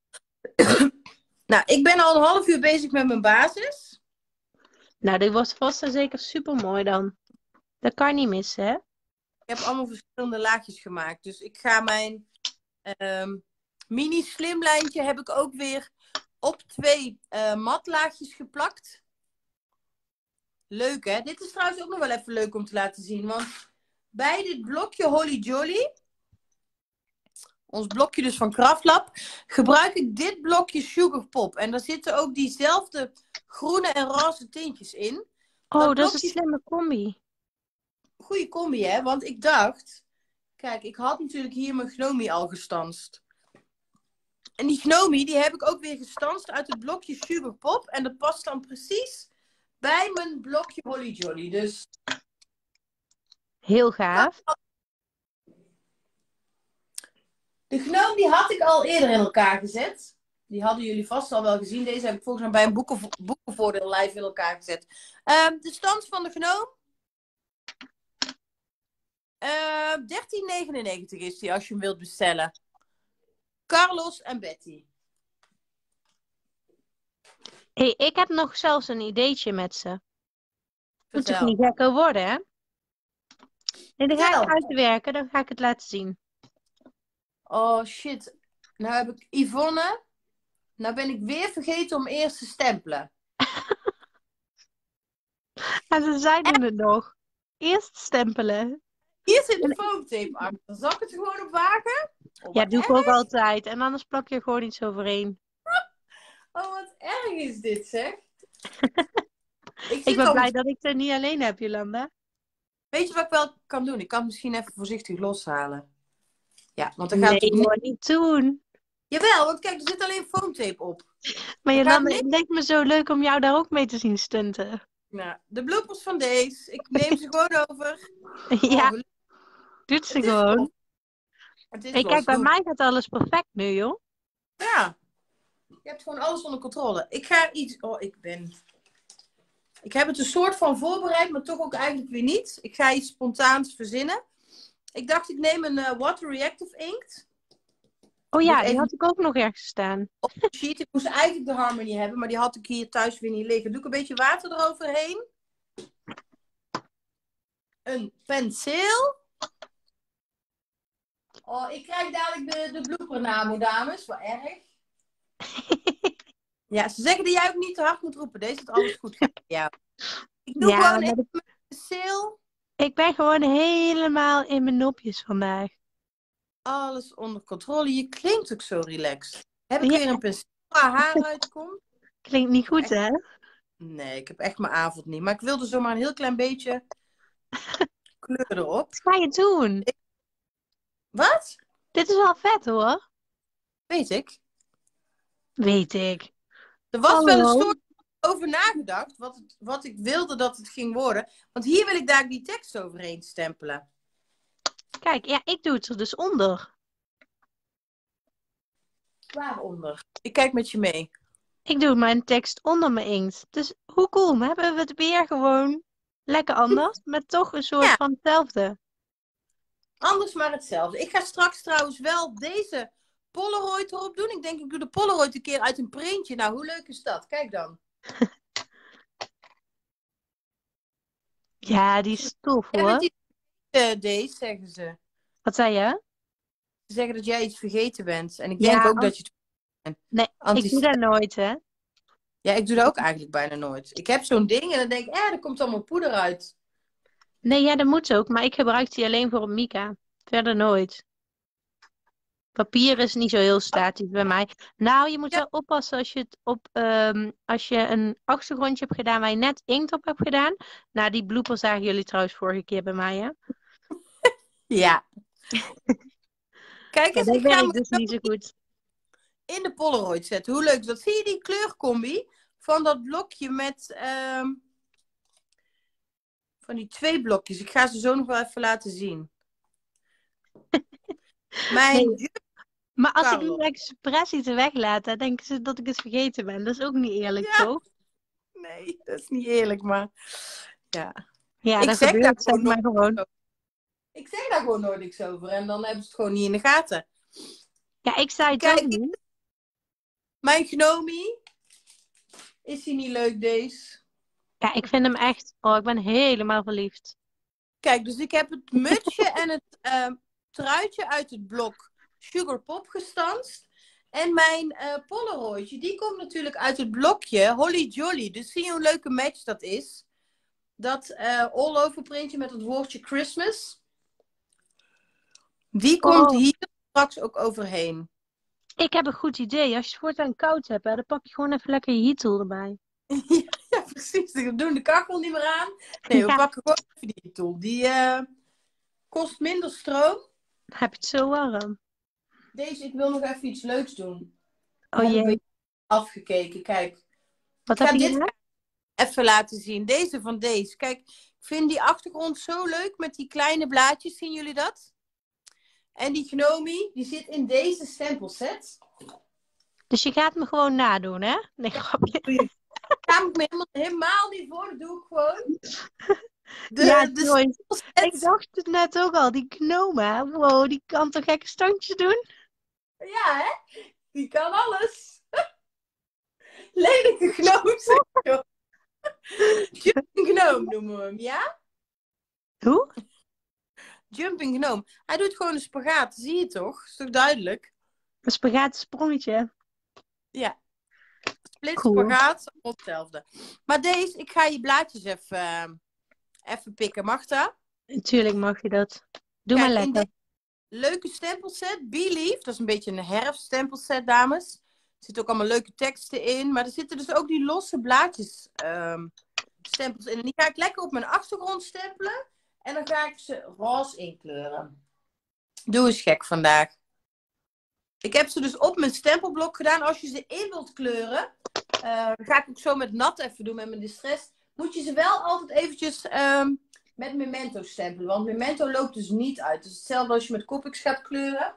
Nou, ik ben al een half uur bezig met mijn basis. Nou, die was vast en zeker super mooi dan. Dat kan je niet missen, hè? Ik heb allemaal verschillende laagjes gemaakt. Dus ik ga mijn mini slimlijntje heb ik ook weer op 2 matlaagjes geplakt. Leuk, hè? Dit is trouwens ook nog wel even leuk om te laten zien. Want bij dit blokje Holly Jolly, ons blokje dus van Kraftlab, gebruik ik dit blokje Sugar Pop. En daar zitten ook diezelfde groene en roze tintjes in. Oh, dat is blokje een slimme combi. goede combi, hè? Want ik dacht, kijk, ik had natuurlijk hier mijn Gnomi al gestanst. En die Gnomi, die heb ik ook weer gestanst uit het blokje Sugar Pop. En dat past dan precies bij mijn blokje Holly Jolly. Dus Heel gaaf. de Gnome die had ik al eerder in elkaar gezet. Die hadden jullie vast al wel gezien. Deze heb ik volgens mij bij een boekenvoordeel live in elkaar gezet. De stand van de Gnome. 13,99 is die als je hem wilt bestellen. Carlos en Betty. Hey, ik heb nog zelfs een ideetje met ze. Moet toch Vertel. niet gekker worden, hè? Nee, dan ga Vertel. ik uitwerken, dan ga ik het laten zien. Oh shit. Nou heb ik Yvonne. Nou ben ik weer vergeten om eerst te stempelen. En ze zeiden het nog. Eerst stempelen. Hier zit de foamtape achter. Zal ik het er gewoon op wagen? Oh, Ja, wat doe ik erg. ook altijd. En anders plak je er gewoon iets overheen. Oh, wat erg is dit, zeg. Ik ben blij dat ik het niet alleen heb, Jolanda. Weet je wat ik wel kan doen? Ik kan het misschien even voorzichtig loshalen. Ja, want dan gaat Nee, het natuurlijk hoor, niet doen. Jawel, want kijk, er zit alleen foamtape op. Maar Er gaat Jolanda, niks... het leek me zo leuk om jou daar ook mee te zien stunten. Nou, de bloopers van deze. Ik neem ze gewoon over. Ja, Oh, doet ze het is gewoon. los. Het is Hey, los. kijk, bij Doe. mij gaat alles perfect nu, joh. Ja, je hebt gewoon alles onder controle. Ik ga iets... Oh, ik heb het een soort van voorbereid, maar toch ook eigenlijk weer niet. Ik ga iets spontaans verzinnen. Ik dacht, ik neem een water reactive inkt. Oh ja, Dus die even had ik ook nog ergens staan. op de sheet. Ik moest eigenlijk de Harmony hebben, maar die had ik hier thuis weer niet liggen. Doe ik een beetje water eroverheen. Een penseel. Oh, ik krijg dadelijk de bloopernamen, dames. Wat erg. Ja, ze zeggen dat jij ook niet te hard moet roepen. Deze is alles goed gaat bij jou. Ik doe Ja, gewoon maar even mijn penseel. ik ben gewoon helemaal in mijn nopjes vandaag. Alles onder controle. Je klinkt ook zo relaxed. Heb ik Ja, weer een penseel waar haar uitkomt? klinkt niet goed, Echt... hè? Nee, ik heb echt mijn avond niet. Maar ik wilde zomaar een heel klein beetje kleur erop. Wat ga je doen? Wat? Dit is wel vet, hoor. Weet ik. Weet ik. Er was wel een Hallo. soort over nagedacht wat ik wilde dat het ging worden. Want hier wil ik daar die tekst overheen stempelen. Kijk, ja, ik doe het er dus onder. Waaronder? Ik kijk met je mee. Ik doe mijn tekst onder mijn inkt. Dus hoe cool, hebben we het weer gewoon lekker anders, maar toch een soort Ja. van hetzelfde. Anders maar hetzelfde. Ik ga straks trouwens wel deze Polaroid erop doen. Ik denk ik doe de Polaroid een keer uit een printje. Nou, hoe leuk is dat? Kijk dan. Ja, die is tof, Jij bent hoor. iets deze, zeggen ze. Wat zei je? Ze zeggen dat jij iets vergeten bent. En ik Ja, denk ook dat je het bent. nee, ik doe dat nooit, hè. Ja, ik doe dat ook eigenlijk bijna nooit. Ik heb zo'n ding en dan denk ik, er komt allemaal poeder uit. Nee, ja, dat moet ook, maar ik gebruik die alleen voor op Mika. Verder nooit. Papier is niet zo heel statisch bij mij. Nou, je moet Ja. wel oppassen als je het als je een achtergrondje hebt gedaan waar je net inkt op hebt gedaan. Nou, die blooper zagen jullie trouwens vorige keer bij mij, hè? Ja. Kijk Ja, eens, dat ik ga werkt hem dus niet zo goed. in de Polaroid zetten. Hoe leuk is dat? Zie je die kleurcombi van dat blokje met... van die 2 blokjes. Ik ga ze zo nog wel even laten zien. Mijn Nee. juf Maar als ik nu Carlo. expres iets weglaat, dan denken ze dat ik het vergeten ben. Dat is ook niet eerlijk, Ja, toch? nee, dat is niet eerlijk, maar ja. Ja, Ik dat zeg daar gebeurt, zeg gewoon maar nooit niks gewoon. over. Ik zeg daar gewoon nooit niks over en dan hebben ze het gewoon niet in de gaten. Ja, ik zei het ook Kijk, niet. mijn gnomie, is hij niet leuk deze? Ja, ik vind hem echt... Oh, ik ben helemaal verliefd. Kijk, dus ik heb het mutsje en het truitje uit het blok Sugar Pop gestanst. En mijn Polaroidje, die komt natuurlijk uit het blokje Holly Jolly. Dus zie je hoe leuke match dat is? Dat all-over printje met het woordje Christmas. Die komt Oh, hier straks ook overheen. ik heb een goed idee. Als je het voortaan koud hebt, hè, dan pak je gewoon even lekker je heatle erbij. Ja, precies. We doen de kachel niet meer aan. Nee, we Ja, pakken gewoon even die tool. Die kost minder stroom. dan heb je het zo warm. Deze, ik wil nog even iets leuks doen. Oh Heb ik jee, weer afgekeken. Kijk, wat ik heb ga je dit gedaan? even laten zien. Deze van deze. Kijk, ik vind die achtergrond zo leuk met die kleine blaadjes. Zien jullie dat? En die Gnomie, die zit in deze stempelset. Dus je gaat me gewoon nadoen, hè? Nee, grapje. Daar moet ik me helemaal niet voor. Dat doe ik gewoon. Ja, De Joyce. Ik stempelset. dacht het net ook al, die gnome, hè? Wow, die kan toch gekke standjes doen? Ja, hè? Die kan alles. Lelijke Gnome, zeg je. Jumping Gnome noemen we hem, ja? Hoe? Jumping Gnome. Hij doet gewoon een spagaat, zie je toch? Is toch duidelijk? Een spaghetti-sprongetje. Ja. Split, Cool. spagaat, allemaal hetzelfde. Maar deze, ik ga je blaadjes even pikken. Mag dat? Natuurlijk mag je dat. Doe maar Kijk, in lekker. deze leuke stempelset, Believe, dat is een beetje een herfststempelset, dames. Er zitten ook allemaal leuke teksten in. Maar er zitten dus ook die losse blaadjes stempels in. En die ga ik lekker op mijn achtergrond stempelen. En dan ga ik ze roze inkleuren. Doe eens gek vandaag. Ik heb ze dus op mijn stempelblok gedaan. Als je ze in wilt kleuren, ga ik ook zo met nat even doen met mijn distress. Moet je ze wel altijd eventjes met Memento stempelen. Want Memento loopt dus niet uit. Dus hetzelfde als je met Copics gaat kleuren.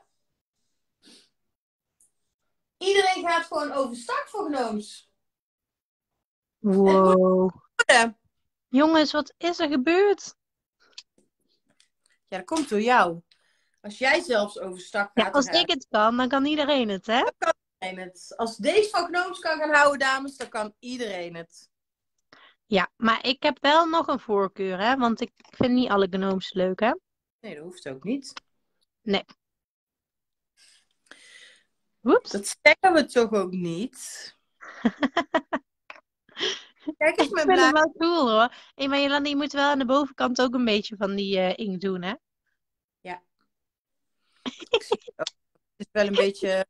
Iedereen gaat gewoon overstag voor gnomes. Het moet Wow. worden. Jongens, wat is er gebeurd? Ja, dat komt door jou. Als jij zelfs overstag Ja, gaat, dan als gaat ik het kan, dan kan iedereen het, hè? iedereen het. Als deze van gnomes kan gaan houden, dames, dan kan iedereen het. Ja, maar ik heb wel nog een voorkeur, hè? Want ik vind niet alle gnomes leuk, hè? Nee, dat hoeft ook niet. Nee. Oeps. Dat zeggen we toch ook niet? Kijk eens Ik mijn vind hem blaadje. wel cool, hoor. Hé, maar Jolanda, je moet wel aan de bovenkant ook een beetje van die inkt doen, hè? Ja, ik zie het ook. Het is wel een beetje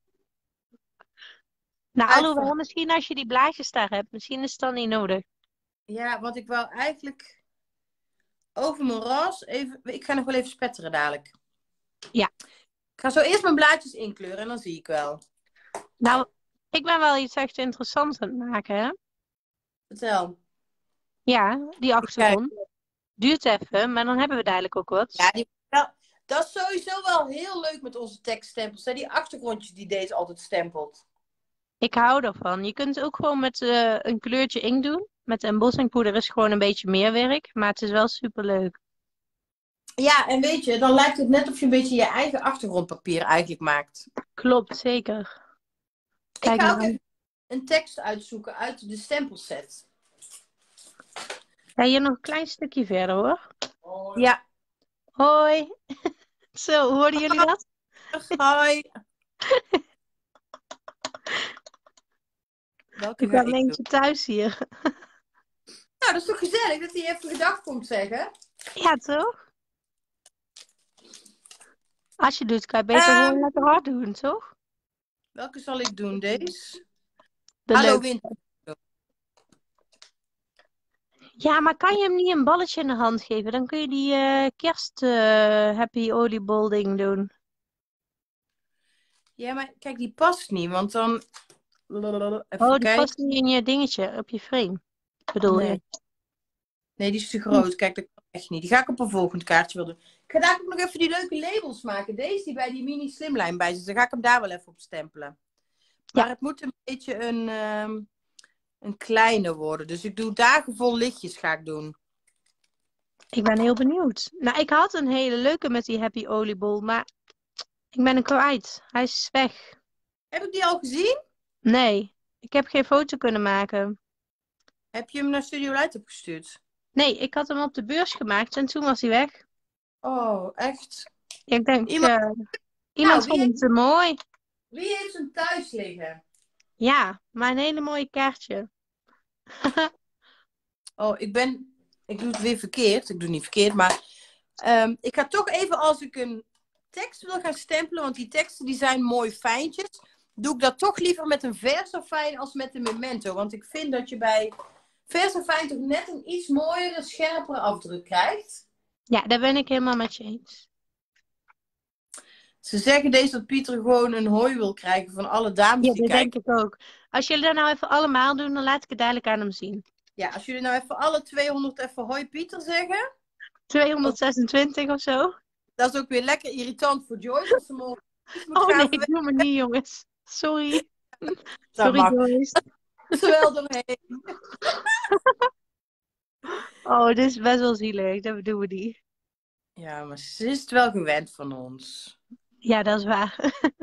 Nou, alhoewel, uitverhaald. misschien als je die blaadjes daar hebt, misschien is het dan niet nodig. Ja, want ik wou eigenlijk over mijn ras even... Ik ga nog wel even spetteren dadelijk. Ja. Ik ga zo eerst mijn blaadjes inkleuren en dan zie ik wel. Nou, ik ben wel iets echt interessants aan het maken, hè? Vertel. Ja, die Ik kijk. achtergrond. Duurt even, maar dan hebben we dadelijk ook wat. Ja, dat is sowieso wel heel leuk met onze tekststempels. Hè? Die achtergrondjes die deze altijd stempelt. Ik hou ervan. Je kunt het ook gewoon met een kleurtje inkt doen. Met embossingpoeder is gewoon een beetje meer werk, maar het is wel superleuk. Ja, en weet je, dan lijkt het net of je een beetje je eigen achtergrondpapier eigenlijk maakt. Klopt, zeker. Ik Kijk ga ook nou. even een tekst uitzoeken uit de stempelset. Ga hier nog een klein stukje verder, hoor. Ja. Hoi. Zo, hoorden jullie dat? Hoi. Welke Ik ga kwam ik doen? eentje thuis hier. Nou, dat is toch gezellig dat hij even gedag komt zeggen. Ja, toch? Als je doet, kan je beter gewoon Ehm, lekker hard doen, toch? welke zal ik doen? Deze? De Hallo leuk. Winter. Ja, maar kan je hem niet een balletje in de hand geven? Dan kun je die kerst happy oliebol ding doen. Ja, maar kijk, die past niet, want dan... Oh, Even die past kijken. niet in je dingetje, op je frame, bedoel Nee, je? nee, die is te groot. Kijk, echt niet. Die ga ik op een volgend kaartje wel doen. Ik ga daar ook nog even die leuke labels maken. Deze die bij die mini slimline bij zit. Dan ga ik hem daar wel even op stempelen. Maar Ja. het moet een beetje een kleine worden. Dus ik doe dagen vol lichtjes ga ik doen. Ik ben heel benieuwd. Nou, ik had een hele leuke met die Happy Oliebol, maar ik ben hem kwijt. Hij is weg. Heb ik die al gezien? Nee, ik heb geen foto kunnen maken. Heb je hem naar Studio Light opgestuurd? Nee, ik had hem op de beurs gemaakt en toen was hij weg. Oh, echt? Ja, ik denk, Iemand, iemand nou, vond hem te mooi. wie heeft hem thuis liggen? Ja, maar een hele mooie kaartje. Oh, ik doe het weer verkeerd. Ik doe het niet verkeerd, maar ik ga toch even als ik een tekst wil gaan stempelen, want die teksten die zijn mooi fijntjes, doe ik dat toch liever met een Versafijn als met een Memento. Want ik vind dat je bij Versafijn toch net een iets mooiere, scherpere afdruk krijgt. Ja, daar ben ik helemaal met je eens. Ze zeggen deze dat Pieter gewoon een hooi wil krijgen van alle dames Ja, die dat denk kijken. ik ook. Als jullie dat nou even allemaal doen, dan laat ik het dadelijk aan hem zien. Ja, als jullie nou even alle 200 even hoi Pieter zeggen, 226 of zo. dat is ook weer lekker irritant voor Joyce als ze morgen iets moet Oh gaan nee, verwerken. doe me niet, jongens. Sorry. Dat Sorry, mag. Joyce. Terwijl doorheen. Oh, dit is best wel zielig. Dat doen we niet. Ja, maar ze is het wel gewend van ons. Ja, dat is waar.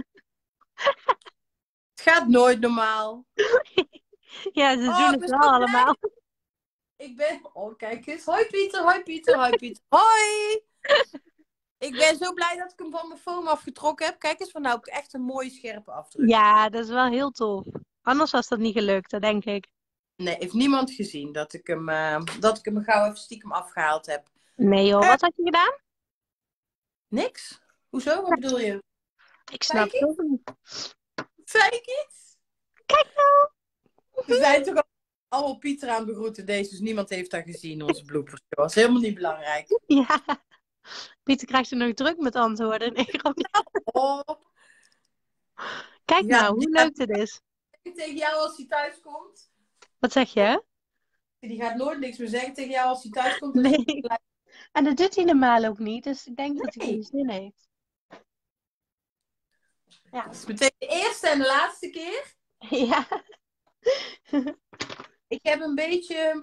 Het gaat nooit normaal. Ja, ze Oh, doen ik het ben wel zo allemaal. blij. Oh, kijk eens. Hoi Pieter, hoi Pieter, hoi Pieter. Hoi! Ik ben zo blij dat ik hem van mijn foam afgetrokken heb. Kijk eens, van nou heb ik echt een mooie scherpe afdruk. Ja, dat is wel heel tof. Anders was dat niet gelukt, dat denk ik. Nee, heeft niemand gezien dat ik hem gauw even stiekem afgehaald heb. Nee joh, wat had je gedaan? Niks? Hoezo? Wat bedoel je? Ik snap Fake het it? ook niet. Fake it? Kijk nou! We zijn toch allemaal Pieter aan het begroeten deze, dus niemand heeft dat gezien, onze bloopers. Dat was helemaal niet belangrijk. Ja, Pieter krijgt er nog druk met antwoorden. Nee, grapje. Oh, Kijk die gaat, nou, die hoe gaat leuk dit is. tegen jou als hij thuis komt. Wat zeg je? Die gaat nooit niks meer zeggen tegen jou als hij thuis komt. Dus Nee. En dat doet hij normaal ook niet, dus ik denk dat hij nee, geen zin heeft. Ja. dat is meteen de eerste en de laatste keer. Ja. Ik heb een beetje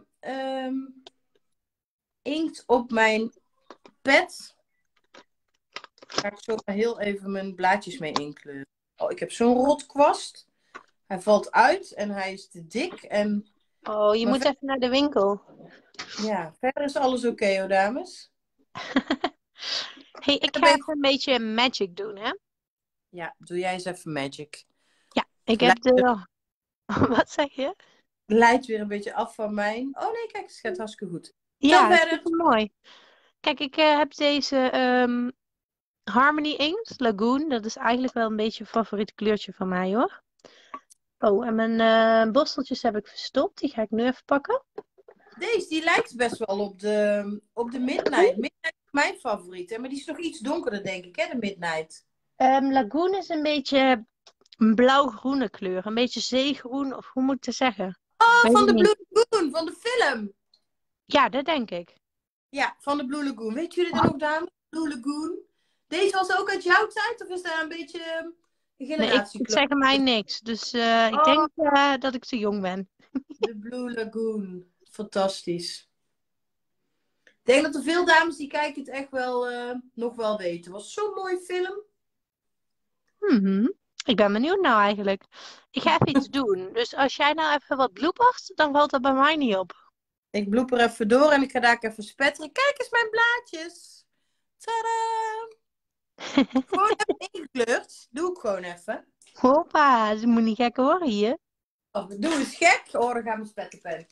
inkt op mijn pet. Daar ga ik zo maar heel even mijn blaadjes mee inkleuren. Oh, ik heb zo'n rotkwast. Hij valt uit en hij is te dik. En Oh, je maar moet even naar de winkel. ja, verder is alles oké, hoor, dames. Hey, ik Dan ga ben ik... even een beetje magic doen, hè? Ja, doe jij eens even magic. Ja, ik heb Lijkt, de... Wat zeg je? leidt weer een beetje af van mijn. Oh nee, kijk, het gaat hartstikke goed. Tel Ja, verder. super mooi. Kijk, ik heb deze Harmony Inks Lagoon. Dat is eigenlijk wel een beetje een favoriet kleurtje van mij, hoor. Oh, en mijn borsteltjes heb ik verstopt. Die ga ik nu even pakken. Deze, die lijkt best wel op de Midnight. Midnight is mijn favoriet, hè? Maar die is nog iets donkerder, denk ik, hè, de Midnight. Lagoon is een beetje een blauw-groene kleur. Een beetje zeegroen, of hoe moet ik het zeggen? Oh, Weet van ik de niet. Blue Lagoon, van de film. Ja, dat denk ik. Ja, van de Blue Lagoon. Weet jullie dat nog, dames? Blue Lagoon. Deze was ook uit jouw tijd, of is dat een beetje een Nee, ik generatiekleur? zeg mij niks. Dus ik Oh, denk dat ik te jong ben. de Blue Lagoon. Fantastisch. Ik denk dat er veel dames die kijken het echt wel nog wel weten. Het was zo'n mooie film. Mhm. Ik ben benieuwd nou eigenlijk. Ik ga even iets doen. Dus als jij nou even wat bloepert, dan valt dat bij mij niet op. Ik bloep er even door en ik ga daar even spetteren. Kijk eens mijn blaadjes. Tadaa! Gewoon even ingekleurd. Doe ik gewoon even. Hoppa, ze moet niet gek horen hier. Oh, doe eens gek. Oh, dan gaat mijn spetterpen.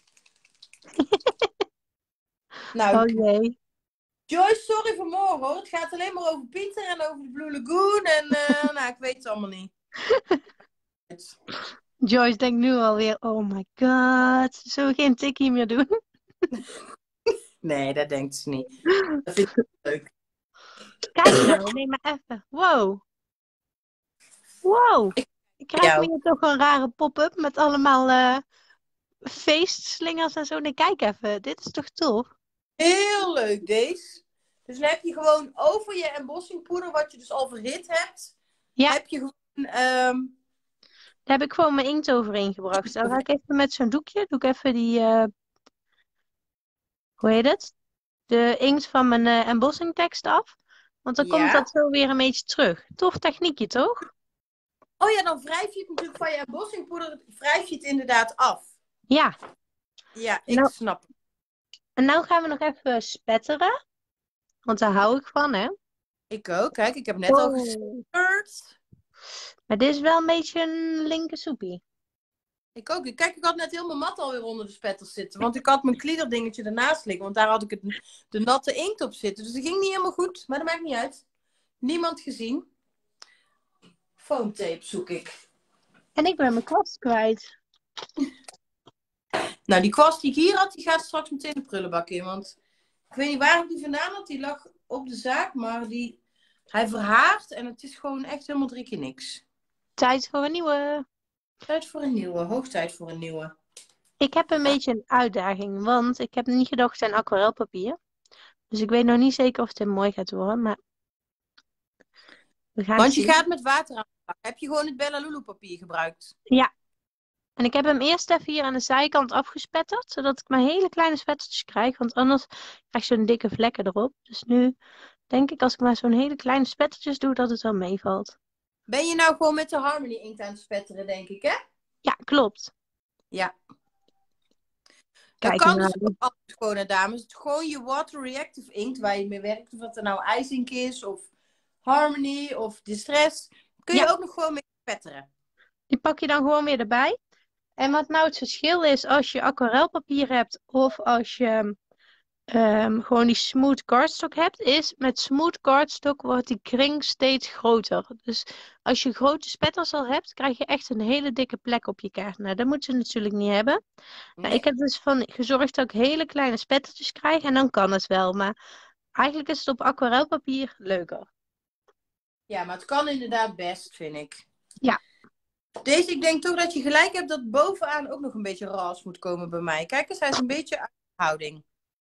Oh Nou, jee. Joyce, sorry voor morgen hoor. Het gaat alleen maar over Pieter en over de Blue Lagoon. En nou, ik weet het allemaal niet. Joyce denkt nu alweer, oh my god. Zullen we geen tikkie meer doen? Nee, dat denkt ze niet. Dat vind ik leuk. Kijk nou, neem maar even. Wow. Wow. Ik krijg Jou. hier toch een rare pop-up met allemaal feestslingers en zo. Nee, kijk even. Dit is toch tof? Heel leuk deze. Dus dan heb je gewoon over je embossingpoeder, wat je dus al verhit hebt, Ja, heb je gewoon... daar heb ik gewoon mijn inkt overheen gebracht. Dan ga ik even met zo'n doekje, doe ik even die, hoe heet het? De inkt van mijn embossingtekst af. Want dan komt Ja. dat zo weer een beetje terug. Tof techniekje, toch? Oh ja, dan wrijf je het natuurlijk van je embossingpoeder, wrijf je het inderdaad af. Ja. Ja, ik Nou, snap het. en nou gaan we nog even spetteren. Want daar hou ik van, hè? Ik ook. Kijk, ik heb net al Oh. gespeurd. Maar dit is wel een beetje een linker soepie. Ik ook. Kijk, ik had net heel mijn mat alweer onder de spetters zitten. Want ik had mijn kliederdingetje ernaast liggen. Want daar had ik de natte inkt op zitten. Dus dat ging niet helemaal goed. Maar dat maakt niet uit. Niemand gezien. Foamtape zoek ik. En ik ben mijn kwast kwijt. Nou, die kwast die ik hier had, die gaat straks meteen de prullenbak in. Want ik weet niet waar ik die vandaan had. Die lag op de zaak. Maar hij verhaart. En het is gewoon echt helemaal 3 keer niks. Tijd voor een nieuwe. Tijd voor een nieuwe. Hoog tijd voor een nieuwe. Ik heb een beetje een uitdaging, want ik heb niet gedacht aan aquarelpapier. Dus ik weet nog niet zeker of het mooi gaat worden, maar we gaan het Want je zien. gaat met water aan de slag. Heb je gewoon het Bella Lulu papier gebruikt? Ja, en ik heb hem eerst even hier aan de zijkant afgespetterd, zodat ik maar hele kleine spettertjes krijg, want anders krijg je zo'n dikke vlekken erop. Dus nu denk ik als ik maar zo'n hele kleine spettertjes doe, dat het wel meevalt. Ben je nou gewoon met de Harmony inkt aan het spetteren, denk ik, hè? Ja, klopt. Ja. Dat Kijk kan maar. dus ook altijd gewoon, hè, dames. Het is gewoon je water reactive inkt waar je mee werkt. Of dat er nou ijzink is, of Harmony, of Distress. Kun je Ja, ook nog gewoon mee spetteren. die pak je dan gewoon weer erbij. En wat nou het verschil is als je aquarelpapier hebt of als je gewoon die smooth cardstock hebt, is met smooth cardstock wordt die kring steeds groter. Dus als je grote spetters al hebt, krijg je echt een hele dikke plek op je kaart. Nou, dat moeten ze natuurlijk niet hebben. Nou, ik Nee? heb dus van gezorgd dat ik hele kleine spettertjes krijg en dan kan het wel. Maar eigenlijk is het op aquarelpapier leuker. Ja, maar het kan inderdaad best, vind ik. Ja. Deze, ik denk toch dat je gelijk hebt dat bovenaan ook nog een beetje ras moet komen bij mij. Kijk eens, hij is een beetje uit de houding.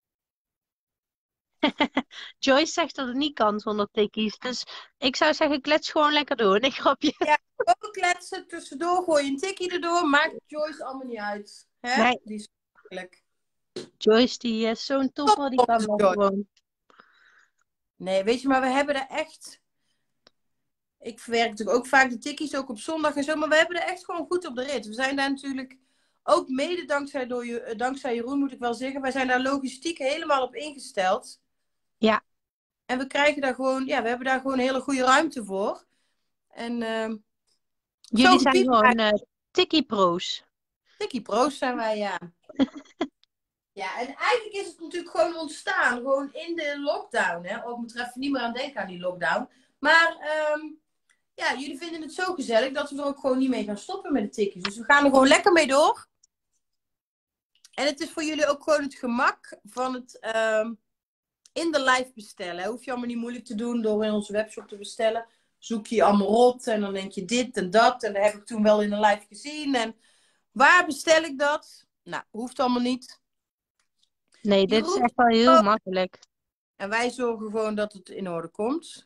Joyce zegt dat het niet kan zonder tikkies. Dus ik zou zeggen, klets gewoon lekker door. Nee, grapje. Ja, ook kletsen, tussendoor gooi je een tikkie erdoor. Maakt Joyce allemaal niet uit. Hè? Nee, Die is makkelijk. Joyce die is zo'n topper, die kan dat Joyce. gewoon. Nee, weet je, maar we hebben er echt... Ik verwerk natuurlijk ook vaak de tikkies, ook op zondag en zo. Maar we hebben er echt gewoon goed op de rit. We zijn daar natuurlijk ook mede dankzij Jeroen, moet ik wel zeggen. Wij zijn daar logistiek helemaal op ingesteld. Ja. En we krijgen daar gewoon... Ja, we hebben daar gewoon een hele goede ruimte voor. En Jullie zo zijn gepiep gewoon tikkie pro's. tikkie pro's zijn wij, ja. Ja, en eigenlijk is het natuurlijk gewoon ontstaan. Gewoon in de lockdown. Hè? Ik moet er even niet meer aan denken aan die lockdown. Maar ja, jullie vinden het zo gezellig dat we er ook gewoon niet mee gaan stoppen met de tikkies. Dus we gaan er gewoon lekker mee door. En het is voor jullie ook gewoon het gemak van het in de live bestellen. Hoef je allemaal niet moeilijk te doen door in onze webshop te bestellen. Zoek je allemaal rot en dan denk je dit en dat. En dat heb ik toen wel in de live gezien. En waar bestel ik dat? Nou, hoeft allemaal niet. Nee, Je dit is roept echt wel heel makkelijk. en wij zorgen gewoon dat het in orde komt.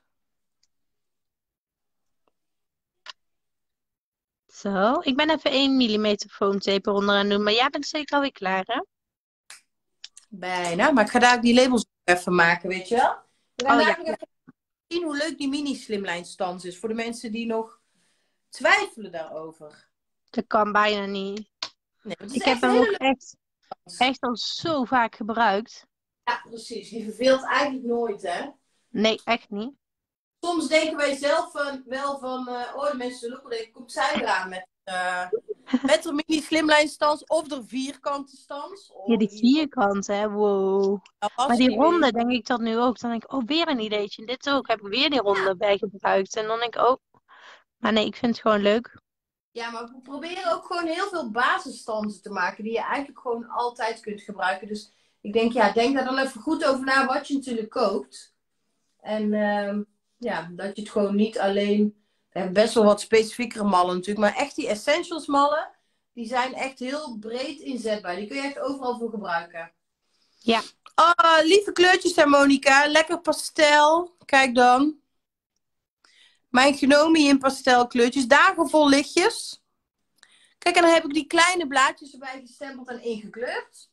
Zo, ik ben even 1 millimeter foamtape eronder aan doen, maar jij bent zeker alweer klaar, hè? Bijna, maar ik ga daar die labels even maken, weet je wel? We gaan Oh ja, eigenlijk even zien hoe leuk die mini slimline stans is. Voor de mensen die nog twijfelen daarover. dat kan bijna niet. Nee, het is Ik heb echt een hem ook hele leuke stans. echt al zo vaak gebruikt. Ja, precies. Die verveelt eigenlijk nooit, hè? Nee, echt niet. Soms denken wij zelf wel van... oh, de mensen zullen ook wel denken, komt zij eraan met de mini slimline stans of de vierkante stans. Ja, Oh, die vierkant, hè? Wow. Maar die ronde, denk ik dat nu ook. Dan denk ik, oh, weer een ideetje. Dit ook. Heb ik weer die ronde bij gebruikt. En dan denk ik, oh. Maar nee, ik vind het gewoon leuk. Ja, maar we proberen ook gewoon heel veel basisstansen te maken die je eigenlijk gewoon altijd kunt gebruiken. Dus ik denk, ja, denk daar dan even goed over na wat je natuurlijk koopt. En ja, dat je het gewoon niet alleen... We hebben best wel wat specifiekere mallen natuurlijk, maar echt die essentials mallen, die zijn echt heel breed inzetbaar. Die kun je echt overal voor gebruiken. Ja. Oh, lieve kleurtjes, hè, Monica. Lekker pastel. Kijk dan. Mijn Gnomie in pastelkleurtjes. Dagen vol lichtjes. Kijk, en dan heb ik die kleine blaadjes erbij gestempeld en ingekleurd.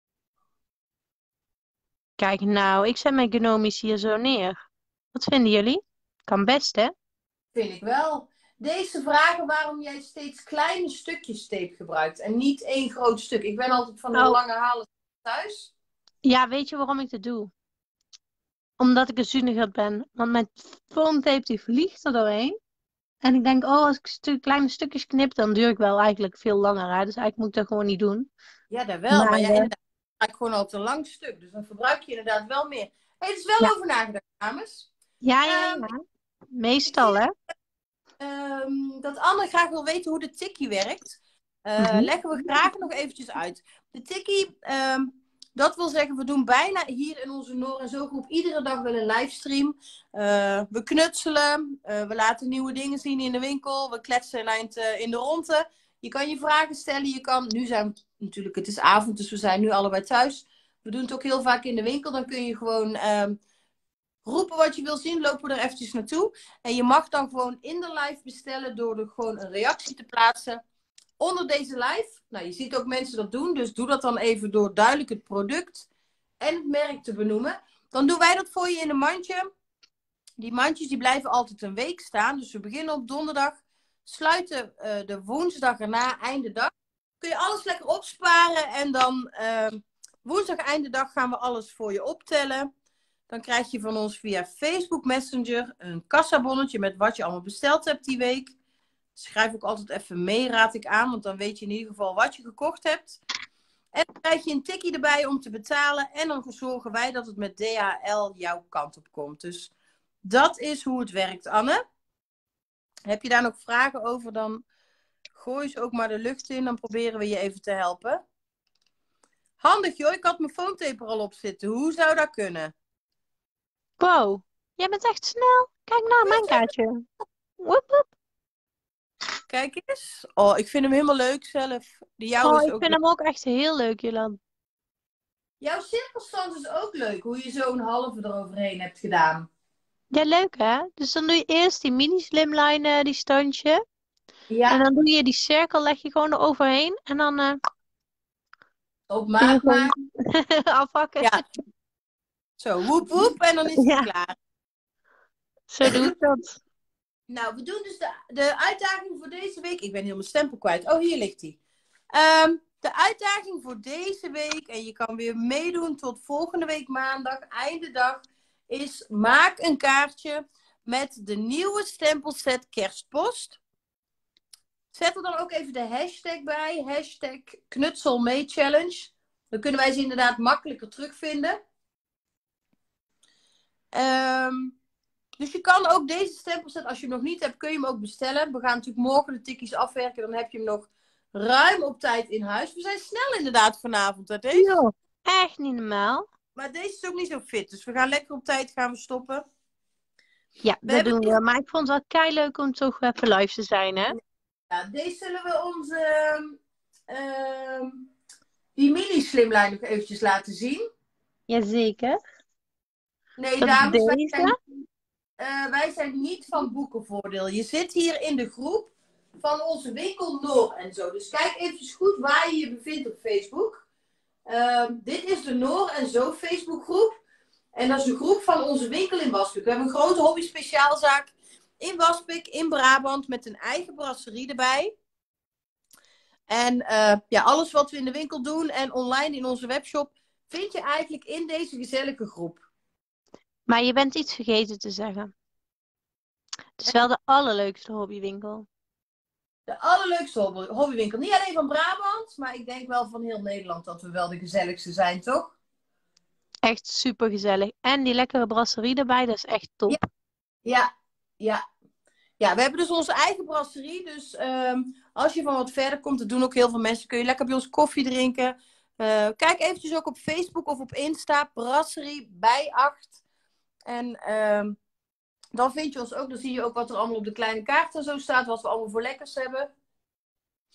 Kijk nou, ik zet mijn gnomies hier zo neer. Wat vinden jullie? Kan best, hè? Vind ik wel. Deze vragen waarom jij steeds kleine stukjes tape gebruikt en niet één groot stuk. Ik ben altijd van de Oh, lange halen thuis. ja, weet je waarom ik dat doe? Omdat ik een zuiniger ben. Want mijn foamtape die vliegt er doorheen. En ik denk, oh, als ik kleine stukjes knip, dan duur ik wel eigenlijk veel langer. Hè? Dus eigenlijk moet ik dat gewoon niet doen. Ja, dat wel. Maar Maar ja, inderdaad, ik gebruik gewoon al te lang stuk. Dus dan verbruik je inderdaad wel meer. Hey, er is wel ja, over nagedacht, dames. ja. Ehm, ik Meestal, zie hè? dat Anne graag wil weten hoe de tikkie werkt. Mhm. Leggen we graag nog eventjes uit. De tikkie, dat wil zeggen, we doen bijna hier in onze Noor en Zo groep iedere dag wel een livestream. We knutselen, we laten nieuwe dingen zien in de winkel, we kletsen een eind in de ronde. Je kan je vragen stellen, je kan, nu zijn we natuurlijk, het is avond, dus we zijn nu allebei thuis. We doen het ook heel vaak in de winkel, dan kun je gewoon roepen wat je wil zien, lopen we er eventjes naartoe. En je mag dan gewoon in de live bestellen door er gewoon een reactie te plaatsen onder deze live. Nou, je ziet ook mensen dat doen, dus doe dat dan even door duidelijk het product en het merk te benoemen. Dan doen wij dat voor je in een mandje. Die mandjes die blijven altijd een week staan, dus we beginnen op donderdag, sluiten de woensdag erna, einde dag. Kun je alles lekker opsparen en dan woensdag einde dag gaan we alles voor je optellen. Dan krijg je van ons via Facebook Messenger een kassabonnetje met wat je allemaal besteld hebt die week. Schrijf ook altijd even mee, raad ik aan, want dan weet je in ieder geval wat je gekocht hebt. En dan krijg je een tikkie erbij om te betalen. En dan zorgen wij dat het met DHL jouw kant op komt. Dus dat is hoe het werkt, Anne. Heb je daar nog vragen over, dan gooi ze ook maar de lucht in. Dan proberen we je even te helpen. Handig joh, ik had mijn foamtape er al op zitten. Hoe zou dat kunnen? Wow, jij bent echt snel. Kijk nou, mijn kaartje. Woep, woep. Kijk eens. Oh, ik vind hem helemaal leuk zelf. De jouwe Oh, is ik ook vind leuk. hem ook echt heel leuk, Jolan. Jouw cirkelstand is ook leuk. Hoe je zo'n halve eroverheen hebt gedaan. Ja, leuk hè? Dus dan doe je eerst die mini slimline, die standje. En Ja, dan doe je die cirkel, leg je gewoon eroverheen. En dan op kun je maat gewoon maken. afhakken. Ja, zo woep woep en dan is het Ja, klaar. zo doe ik dat. Nou, we doen dus de uitdaging voor deze week. Ik ben heel mijn stempel kwijt. Oh, hier ligt hij. De uitdaging voor deze week, en je kan weer meedoen tot volgende week maandag, einde dag, is maak een kaartje met de nieuwe stempelset kerstpost. Zet er dan ook even de hashtag bij. Hashtag knutselmeechallenge. Dan kunnen wij ze inderdaad makkelijker terugvinden. Dus je kan ook deze stempelset, als je hem nog niet hebt, kun je hem ook bestellen. We gaan natuurlijk morgen de tikkies afwerken. Dan heb je hem nog ruim op tijd in huis. We zijn snel inderdaad vanavond, hè, deze. Joh, echt niet normaal. Maar deze is ook niet zo fit. Dus we gaan lekker op tijd gaan we stoppen. Ja, We dat hebben doen we. Maar ik vond het wel kei leuk om toch even live te zijn, hè? ja, deze zullen we onze ehm, die mini slimline nog eventjes laten zien. Jazeker. Nee, Dat is dames, deze. wij zijn niet van boekenvoordeel. Je zit hier in de groep van onze winkel Noor en zo. Dus kijk eventjes goed waar je je bevindt op Facebook. Dit is de Noor en Zo Facebookgroep. En dat is een groep van onze winkel in Waspik. We hebben een grote hobby speciaalzaak in Waspik, in Brabant, met een eigen brasserie erbij. En ja, alles wat we in de winkel doen en online in onze webshop, vind je eigenlijk in deze gezellige groep. Maar je bent iets vergeten te zeggen. Het is wel de allerleukste hobbywinkel. De allerleukste hobbywinkel. Niet alleen van Brabant, maar ik denk wel van heel Nederland dat we wel de gezelligste zijn, toch? Echt super gezellig. En die lekkere brasserie erbij, dat is echt Ja, top. ja, ja. Ja, we hebben dus onze eigen brasserie. Dus als je van wat verder komt, dat doen ook heel veel mensen, kun je lekker bij ons koffie drinken. Kijk eventjes ook op Facebook of op Insta, brasserie bij 8. En dan vind je ons ook, dan zie je ook wat er allemaal op de kleine kaart en zo staat, wat we allemaal voor lekkers hebben.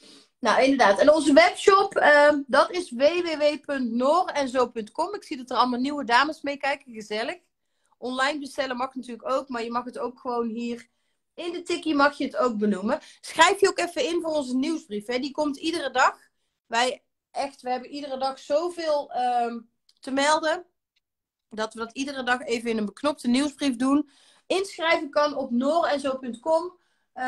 Nou, inderdaad. En onze webshop, dat is www.noorenzo.com. Ik zie dat er allemaal nieuwe dames meekijken. Gezellig. Online bestellen mag natuurlijk ook, maar je mag het ook gewoon hier in de tikkie mag je het ook benoemen. Schrijf je ook even in voor onze nieuwsbrief. Hè? Die komt iedere dag. We hebben iedere dag zoveel te melden, dat we dat iedere dag even in een beknopte nieuwsbrief doen. Inschrijven kan op noorenzo.com.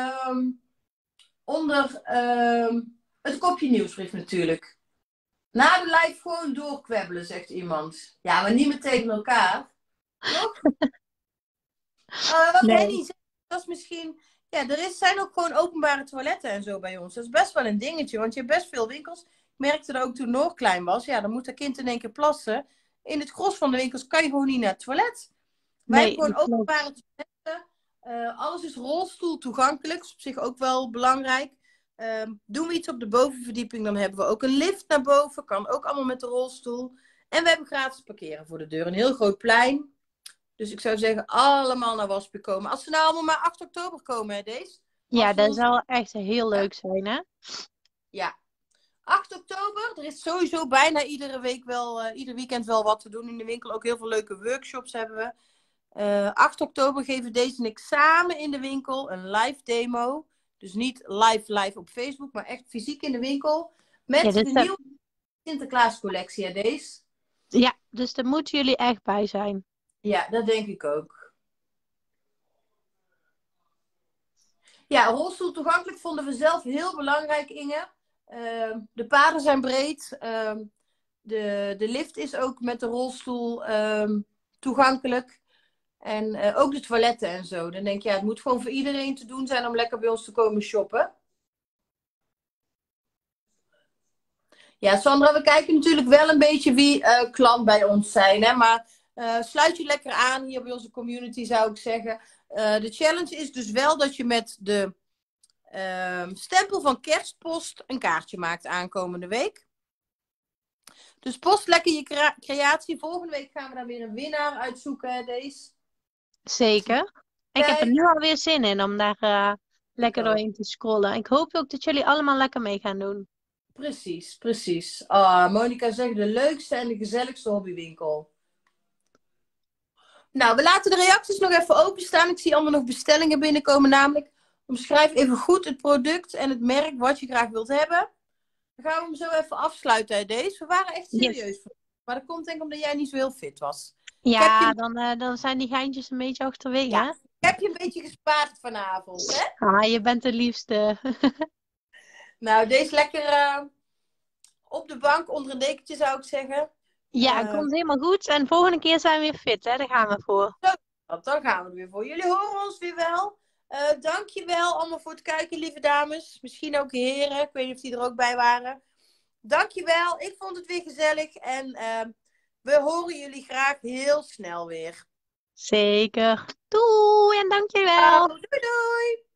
Onder het kopje nieuwsbrief natuurlijk. Na de live gewoon doorkwebbelen, zegt iemand. Ja, maar niet meer tegen elkaar. Toch? Wat Nee. Henny zegt, dat is misschien... Ja, zijn ook gewoon openbare toiletten en zo bij ons. Dat is best wel een dingetje, want je hebt best veel winkels. Ik merkte dat ook toen Noor klein was. Ja, dan moet dat kind in één keer plassen. In het gros van de winkels kan je gewoon niet naar het toilet. Wij Nee, hebben gewoon dat klopt. openbare toiletten. Alles is rolstoel toegankelijk. Dat is op zich ook wel belangrijk. Doen we iets op de bovenverdieping, dan hebben we ook een lift naar boven. Kan ook allemaal met de rolstoel. En we hebben gratis parkeren voor de deur. Een heel groot plein. Dus ik zou zeggen, allemaal naar Waspie komen. Als ze nou allemaal maar 8 oktober komen, hè, deze. Ja, dat zou echt heel leuk zijn, hè? Ja. 8 oktober, er is sowieso bijna iedere week wel, ieder weekend wel wat te doen in de winkel. Ook heel veel leuke workshops hebben we. 8 oktober geven deze en ik samen in de winkel een live demo. Dus niet live op Facebook, maar echt fysiek in de winkel. Met Ja, de dus nieuwe Sinterklaas collectie, hè, deze. ja, dus daar moeten jullie echt bij zijn. Ja, dat denk ik ook. Ja, rolstoel toegankelijk vonden we zelf heel belangrijk, Inge. De paden zijn breed. De lift is ook met de rolstoel toegankelijk. En ook de toiletten en zo. Dan denk je, ja, het moet gewoon voor iedereen te doen zijn om lekker bij ons te komen shoppen. Ja, Sandra, we kijken natuurlijk wel een beetje wie klant bij ons zijn. Hè? Maar sluit je lekker aan hier bij onze community, zou ik zeggen. De challenge is dus wel dat je met de stempel van Kerstpost een kaartje maakt aankomende week. Dus post lekker je creatie. Volgende week gaan we daar weer een winnaar uitzoeken, hè, deze. Zeker. Ik heb er nu alweer zin in om daar lekker doorheen te scrollen. Ik hoop ook dat jullie allemaal lekker mee gaan doen. Precies, precies. Ah, Monica zegt de leukste en de gezelligste hobbywinkel. Nou, we laten de reacties nog even openstaan. Ik zie allemaal nog bestellingen binnenkomen. Namelijk, omschrijf even goed het product en het merk wat je graag wilt hebben. Dan gaan we hem zo even afsluiten uit deze. We waren echt serieus. Yes. Maar dat komt denk ik omdat jij niet zo heel fit was. Ja, dan zijn die geintjes een beetje achterwege, hè? Ik heb je een beetje gespaard vanavond, hè? Ah, je bent de liefste. Nou, deze lekker op de bank onder een dekentje, zou ik zeggen. Ja, komt helemaal goed. En volgende keer zijn we weer fit, hè? Daar gaan we voor. Dan gaan we er weer voor. Jullie horen ons weer wel. Dankjewel allemaal voor het kijken, lieve dames. Misschien ook heren. Ik weet niet of die er ook bij waren. Dankjewel. Ik vond het weer gezellig. En we horen jullie graag heel snel weer. Zeker. Doei en dankjewel. Doei doei.